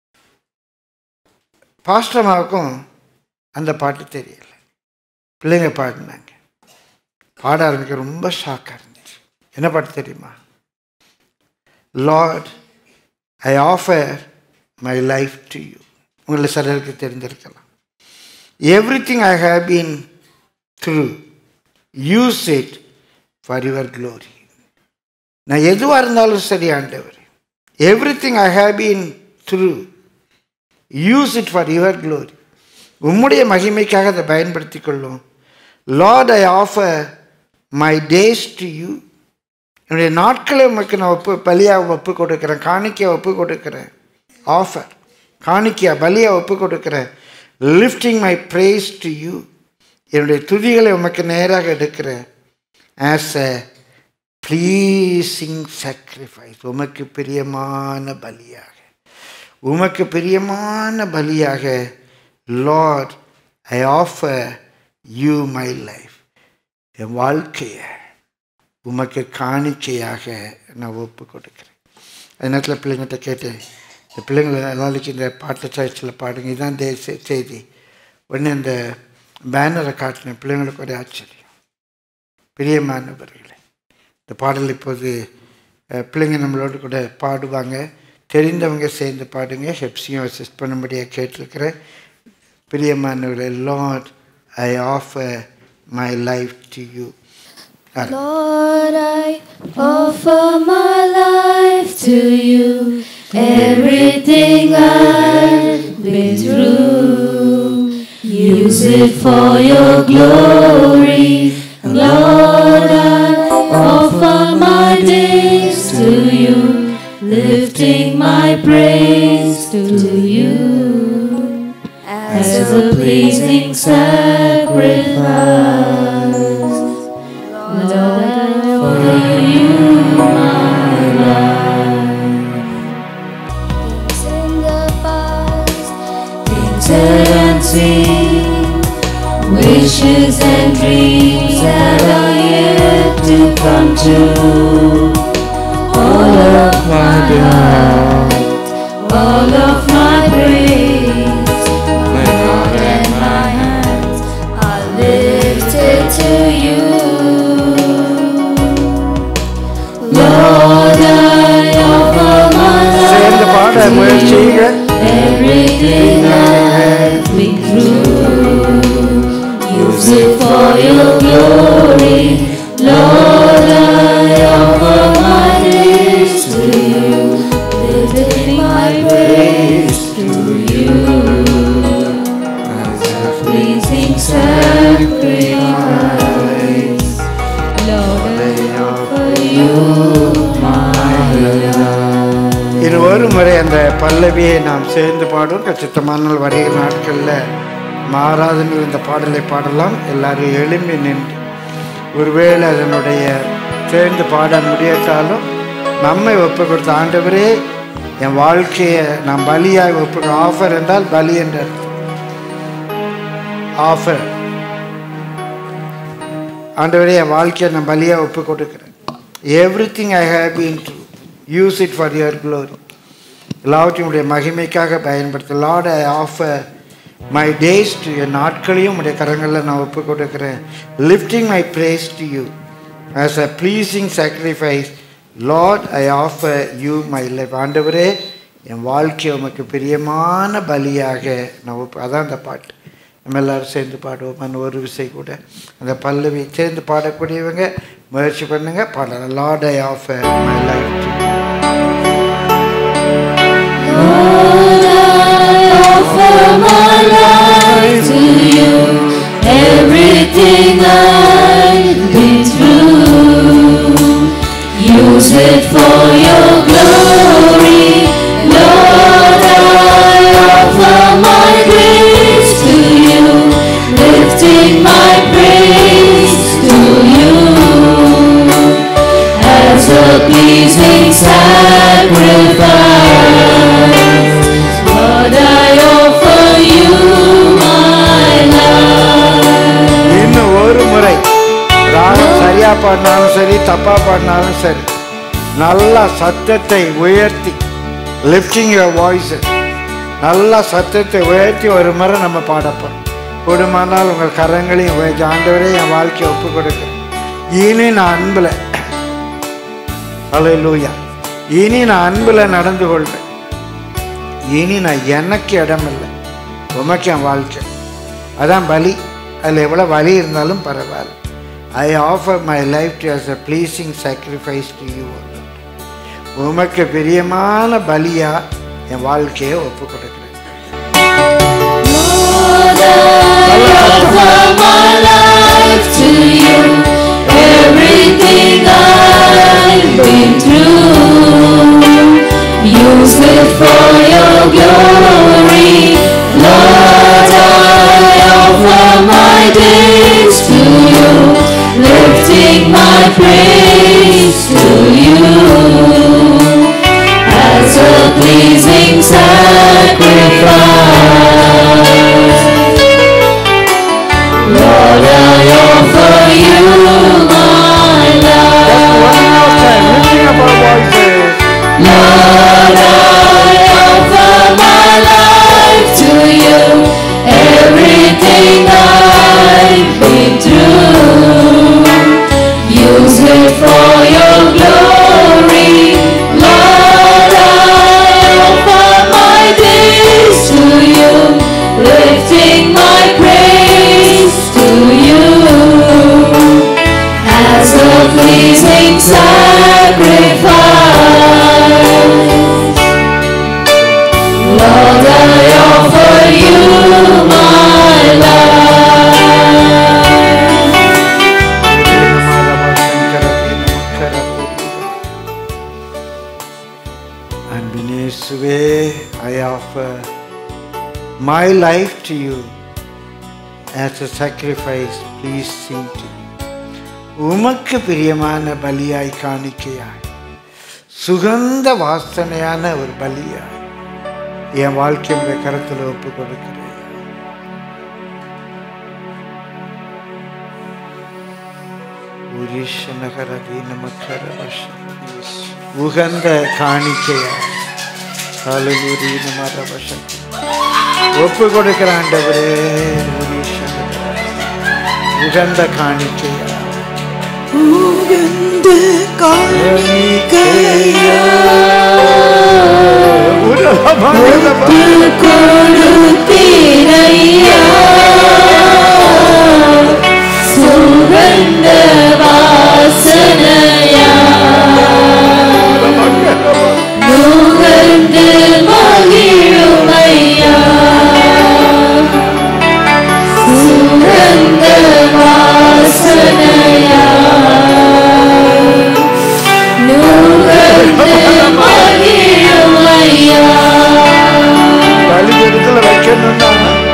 பாஸ்டர்மாவுக்கும் அந்த பாட்டு தெரியலை. பிள்ளைங்க பாடினாங்க. பாட ஆரம்பிக்க ரொம்ப ஷாக்காக இருந்துச்சு. என்ன பாட்டு தெரியுமா? Lord I offer my life to you. உங்களை சிலருக்கு தெரிஞ்சிருக்கலாம். Everything I have been through use it for your glory. நான் எதுவாக இருந்தாலும் சரி ஆண்டவர், everything I have been through use it for your glory. உம்முடைய மகிமைக்காக அதை பயன்படுத்தி கொள்ளும். Lord I offer my days to you. என்னுடைய நாட்களை உமக்கு நான் ஒப்பு பலியாக ஒப்பு கொடுக்குறேன், காணிக்கையாக ஒப்பு கொடுக்குறேன். ஆஃபர் காணிக்கையா பலியாக ஒப்பு கொடுக்குறேன். Lifting my praise to you. என்னுடைய துதிகளை உமக்கு நேராக எடுக்கிறேன். As a pleasing sacrifice. உமக்கு பிரியமான பலியாக, உமக்கு பிரியமான பலியாக. Lord I offer you my life. என் வாழ்க்கையை உமக்கு காணிக்கையாக நான் ஒப்பு கொடுக்குறேன். அது நேரத்தில் பிள்ளைங்கிட்ட கேட்டேன், இந்த பிள்ளைங்களை நாளைக்கு இந்த பாட்டு சர்ச்சில் பாடுங்க, இதுதான் தே செய்தி. உடனே இந்த பேனரை காட்டினேன். பிள்ளைங்களுக்கு ஒரு ஆச்சரியம். பிரியமானவர்களே, இந்த பாடல் இப்போது பிள்ளைங்க நம்மளோடு கூட பாடுவாங்க. தெரிந்தவங்க சேர்ந்து பாடுங்க. ஹெப்ஸியும் அசிஸ்ட் பண்ணும்படியாக கேட்டிருக்கிறேன். பிரியமானவர்களே, Lord I offer my life to you. Lord, I offer my life to you. Everything I've been through, use it for your glory. Lord, I offer my days to you. as a pleasing sacrifice. Lord, I offer you my life. Things in the past, things that unseen, wishes and dreams that are yet to come true. All of my heart, all of my praise, my heart and my hands are lifted to you. Lord, I offer my சேர்ந்து பாட life to முயற்சிங்க. you. Everything I've been through, use it for your glory. Lord, I offer my days to you, lifting my praise to you as a pleasing sacrifice. Lord, I offer you my life. இது ஒரு முறை அந்த பல்லவியை நாம் சேர்ந்து பாடும் கச்சித்தமான வருகிற நாட்களில் மாறாதன்னு இந்த பாடலை பாடலாம். எல்லாரும் எழும்பி நின்று ஒருவேளை அதனுடைய சேர்ந்து பாட முடியாட்டாலும் நம்மை ஒப்பு கொடுத்த ஆண்டவரே என் வாழ்க்கையை நான் பலியாய் ஒப்பு ஆஃபர் என்றால் பலி என்ற ஆஃபர். ஆண்டவரே என் வாழ்க்கையை நான் பலியாக ஒப்பு கொடுக்குறேன். Everything I have been to use it for your glory. எல்லாவற்றையும் உடைய மகிமைக்காக பயன்படுத்த. Lord I offer my days to என் நாட்களையும் உடைய கரங்களில் நான் ஒப்பு கொடுக்குறேன். Lifting my praise to you as a pleasing sacrifice. Lord I offer you my life. ஆண்டவரே என் வாழ்க்கையை உமக்கு பிரியமான பலியாக நான் ஒப்பு. அதான் அந்த பாட்டு. நம்ம எல்லோரும் சேர்ந்து பாடுவோம். அந்த ஒரு விசை கூட அந்த பல்லவி சேர்ந்து பாடக்கூடியவங்க முயற்சி பண்ணுங்க, பாடலாம். Lord I offer my life to you. Lord, I offer my life to you. Everything I've been through, use it for your glory. Lord, I offer my grace to you, lifting my praise to you as a pleasing sacrifice. Lord, I offer you my life. இன்னும் ஒரு முறை ராகம் சரியா பாடினாலும் சரி தப்பா பாடினாலும் சரி நல்லா சத்தத்தை உயர்த்தி லிஃப்டிங் யுவர் வாய்ஸ், நல்லா சத்தத்தை உயர்த்தி ஒரு முறை நம்ம பாடப்போம். கூடுமானால் உங்கள் கரங்களையும் உயர்த்தி ஆண்டவரே என் வாழ்க்கையை ஒப்பு கொடுக்கிறேன். இனி நான் அன்பில் அல்லேலூயா இனி நான் அன்பில் நடந்து கொள்வேன். இனி நான் எனக்கு இடமில்லை, உமக்கு என் வாழ்க்கை. அதான் பலி. அதில் எவ்வளோ வலி இருந்தாலும் பரவாயில்ல. I offer my life to as a pleasing sacrifice to you. உமக்கு பிரியமான பலியா என் வாழ்க்கையை ஒப்பு கொடுக்கிறேன். Lord, I offer my life to you. Everything I've been through, use it for your glory. Lord, I offer my days to you, lifting my praise to you as a pleasing sacrifice. Lord, I offer you my life. Lifting up our voices. Lord, I offer my life to you. Everything I've been through, use it for your glory. Lord, I offer my days to you, lifting my praise to you as a pleasing sacrifice. Lord, I offer you my life. அன்பினேசுவே, I offer my life to you. as a sacrifice pleasing to you. உமக்கு பிரியமான பலியாய் காணிக்கையாய் சுகந்த வாசனையான ஒரு பலியாய் என் வாழ்க்கையுடைய கருத்தில் ஒப்பு கொடுக்கிறேன். உகந்த காணிக்கையாய் ஒப்பு கொடுக்கிற ஆண்டவரே, உகந்த காணிக்கையா உகந்த காணிக்கையா கொடுத்தீரையா சுகந்த வாசனையா நுகர்ந்து மகிழுமையா சுகந்த வாசனையா நுகர்ந்து மகிழுமையா பலியிடத்துல வைக்கணும்னா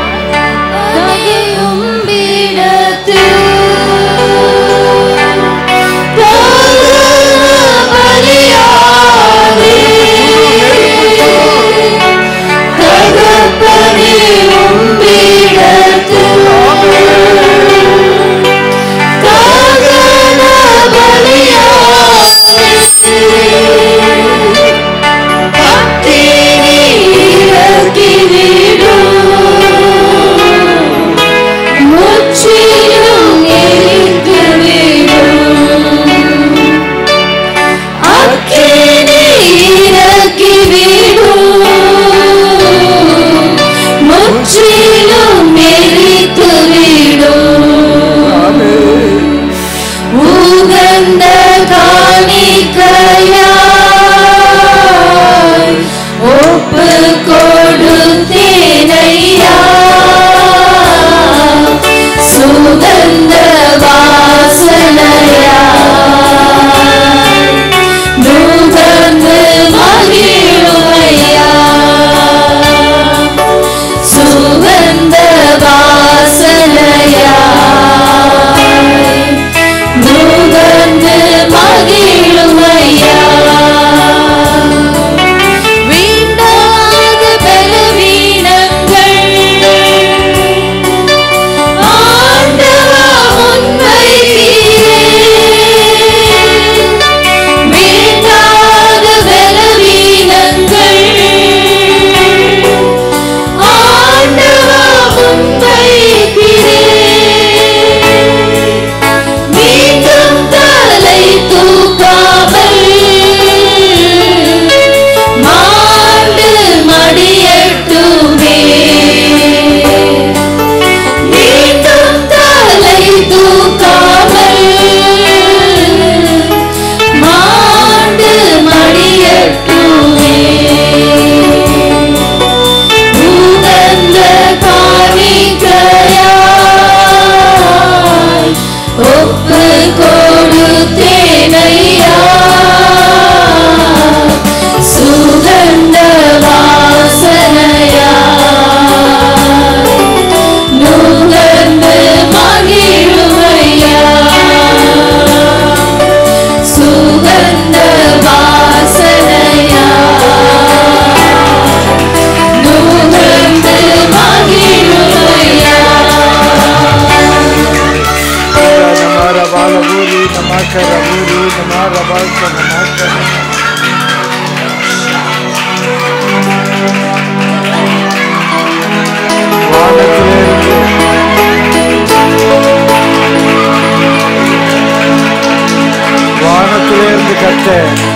வானத்திலிருந்து கத்த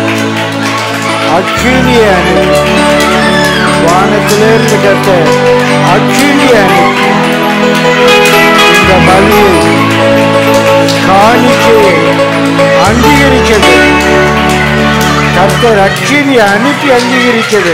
அக்கினியை அனுப்பி வானத்திலிருந்து கத்த அக்கினியை அனுப்பி இந்த பலியை காணிக்கையை அங்கீகரிக்கிறது. கர்த்தர் அக்கினியை அனுப்பி அங்கீகரிக்கிறது.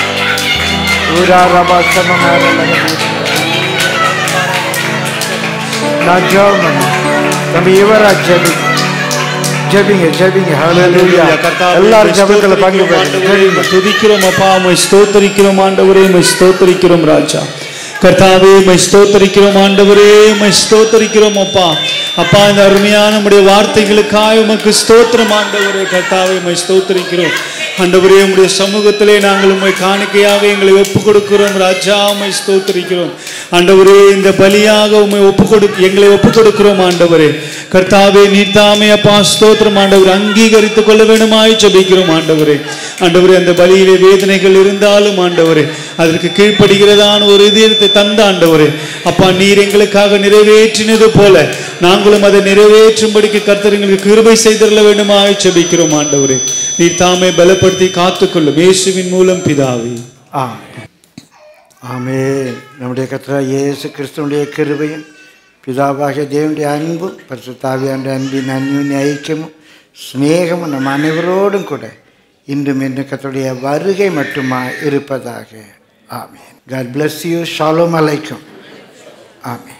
நான் ஜெபம் நம்ம இவரா ஜெபி ஜெபிங்க ஜெபிங்க ஹல்லேலூயா. எல்லாரும் ஜெபத்துல பங்கு பெறுங்க. துதிக்கிறோம் அப்பா, உம்மை ஸ்தோத்திரிக்கிறோம் ஆண்டவரே, உம்மை ஸ்தோத்திரிக்கிறோம் ராஜா. கர்த்தாவே உம்மை ஸ்தோத்திரிக்கிறோம் ஆண்டவரே, உம்மை ஸ்தோத்திரிக்கிறோம் அப்பா. அப்பா இந்த அருமையான நம்முடைய வார்த்தைகளுக்காக உமக்கு ஸ்தோத்திரம் ஆண்டவரே. கர்த்தாவே உம்மை ஸ்தோத்திரிக்கிறோம் ஆண்டவரே. உம்முடைய சமூகத்திலே நாங்கள் உம்மை காணிக்கையாக எங்களை ஒப்பு கொடுக்கிறோம் ராஜா. உம்மை ஸ்தோத்திரிக்கிறோம் ஆண்டவரே. இந்த பலியாக உம்மை ஒப்பு கொடு எங்களை ஒப்பு கொடுக்கிறோம் ஆண்டவரே. கர்த்தாவே நீர் தாமே அப்பா ஸ்தோத்திரம் ஆண்டவரே. அங்கீகரித்துக் கொள்ள வேண்டுமாய் ஜெபிக்கிறோம் ஆண்டவரே. ஆண்டவரே அந்த பலியிலே வேதனைகள் இருந்தாலும் ஆண்டவரே அதற்கு கீழ்ப்படுகிறதான ஒரு இதயத்தை தந்த ஆண்டவரே அப்பா நீர் எங்களுக்காக நிறைவேற்றினது போல நாங்களும் அதை நிறைவேற்றும்படிக்கு கர்த்தர் எங்களுக்கு கிருபை செய்தருள வேண்டுமாய் ஜெபிக்கிறோம் ஆண்டவரே. நீர் தாமே பலப்படுத்தி காத்துக்கொள்ளும் இயேசுவின் மூலம் பிதாவே, ஆமென். ஆமென். நம்முடைய கர்த்தராகிய இயேசு கிறிஸ்துவினுடைய கிருபையும் பிதாவாகிய தேவனுடைய அன்பும் பரிசுத்த ஆவியானவருடைய அன்பின் அந்யோன்ய ஐக்கியமும் சிநேகமும் நம் அனைவரோடும் கூட இன்றும் என்று கர்த்தருடைய வருகை மட்டுமா இருப்பதாக. ஆமென். God bless you. Shalom Alaikum. Amen.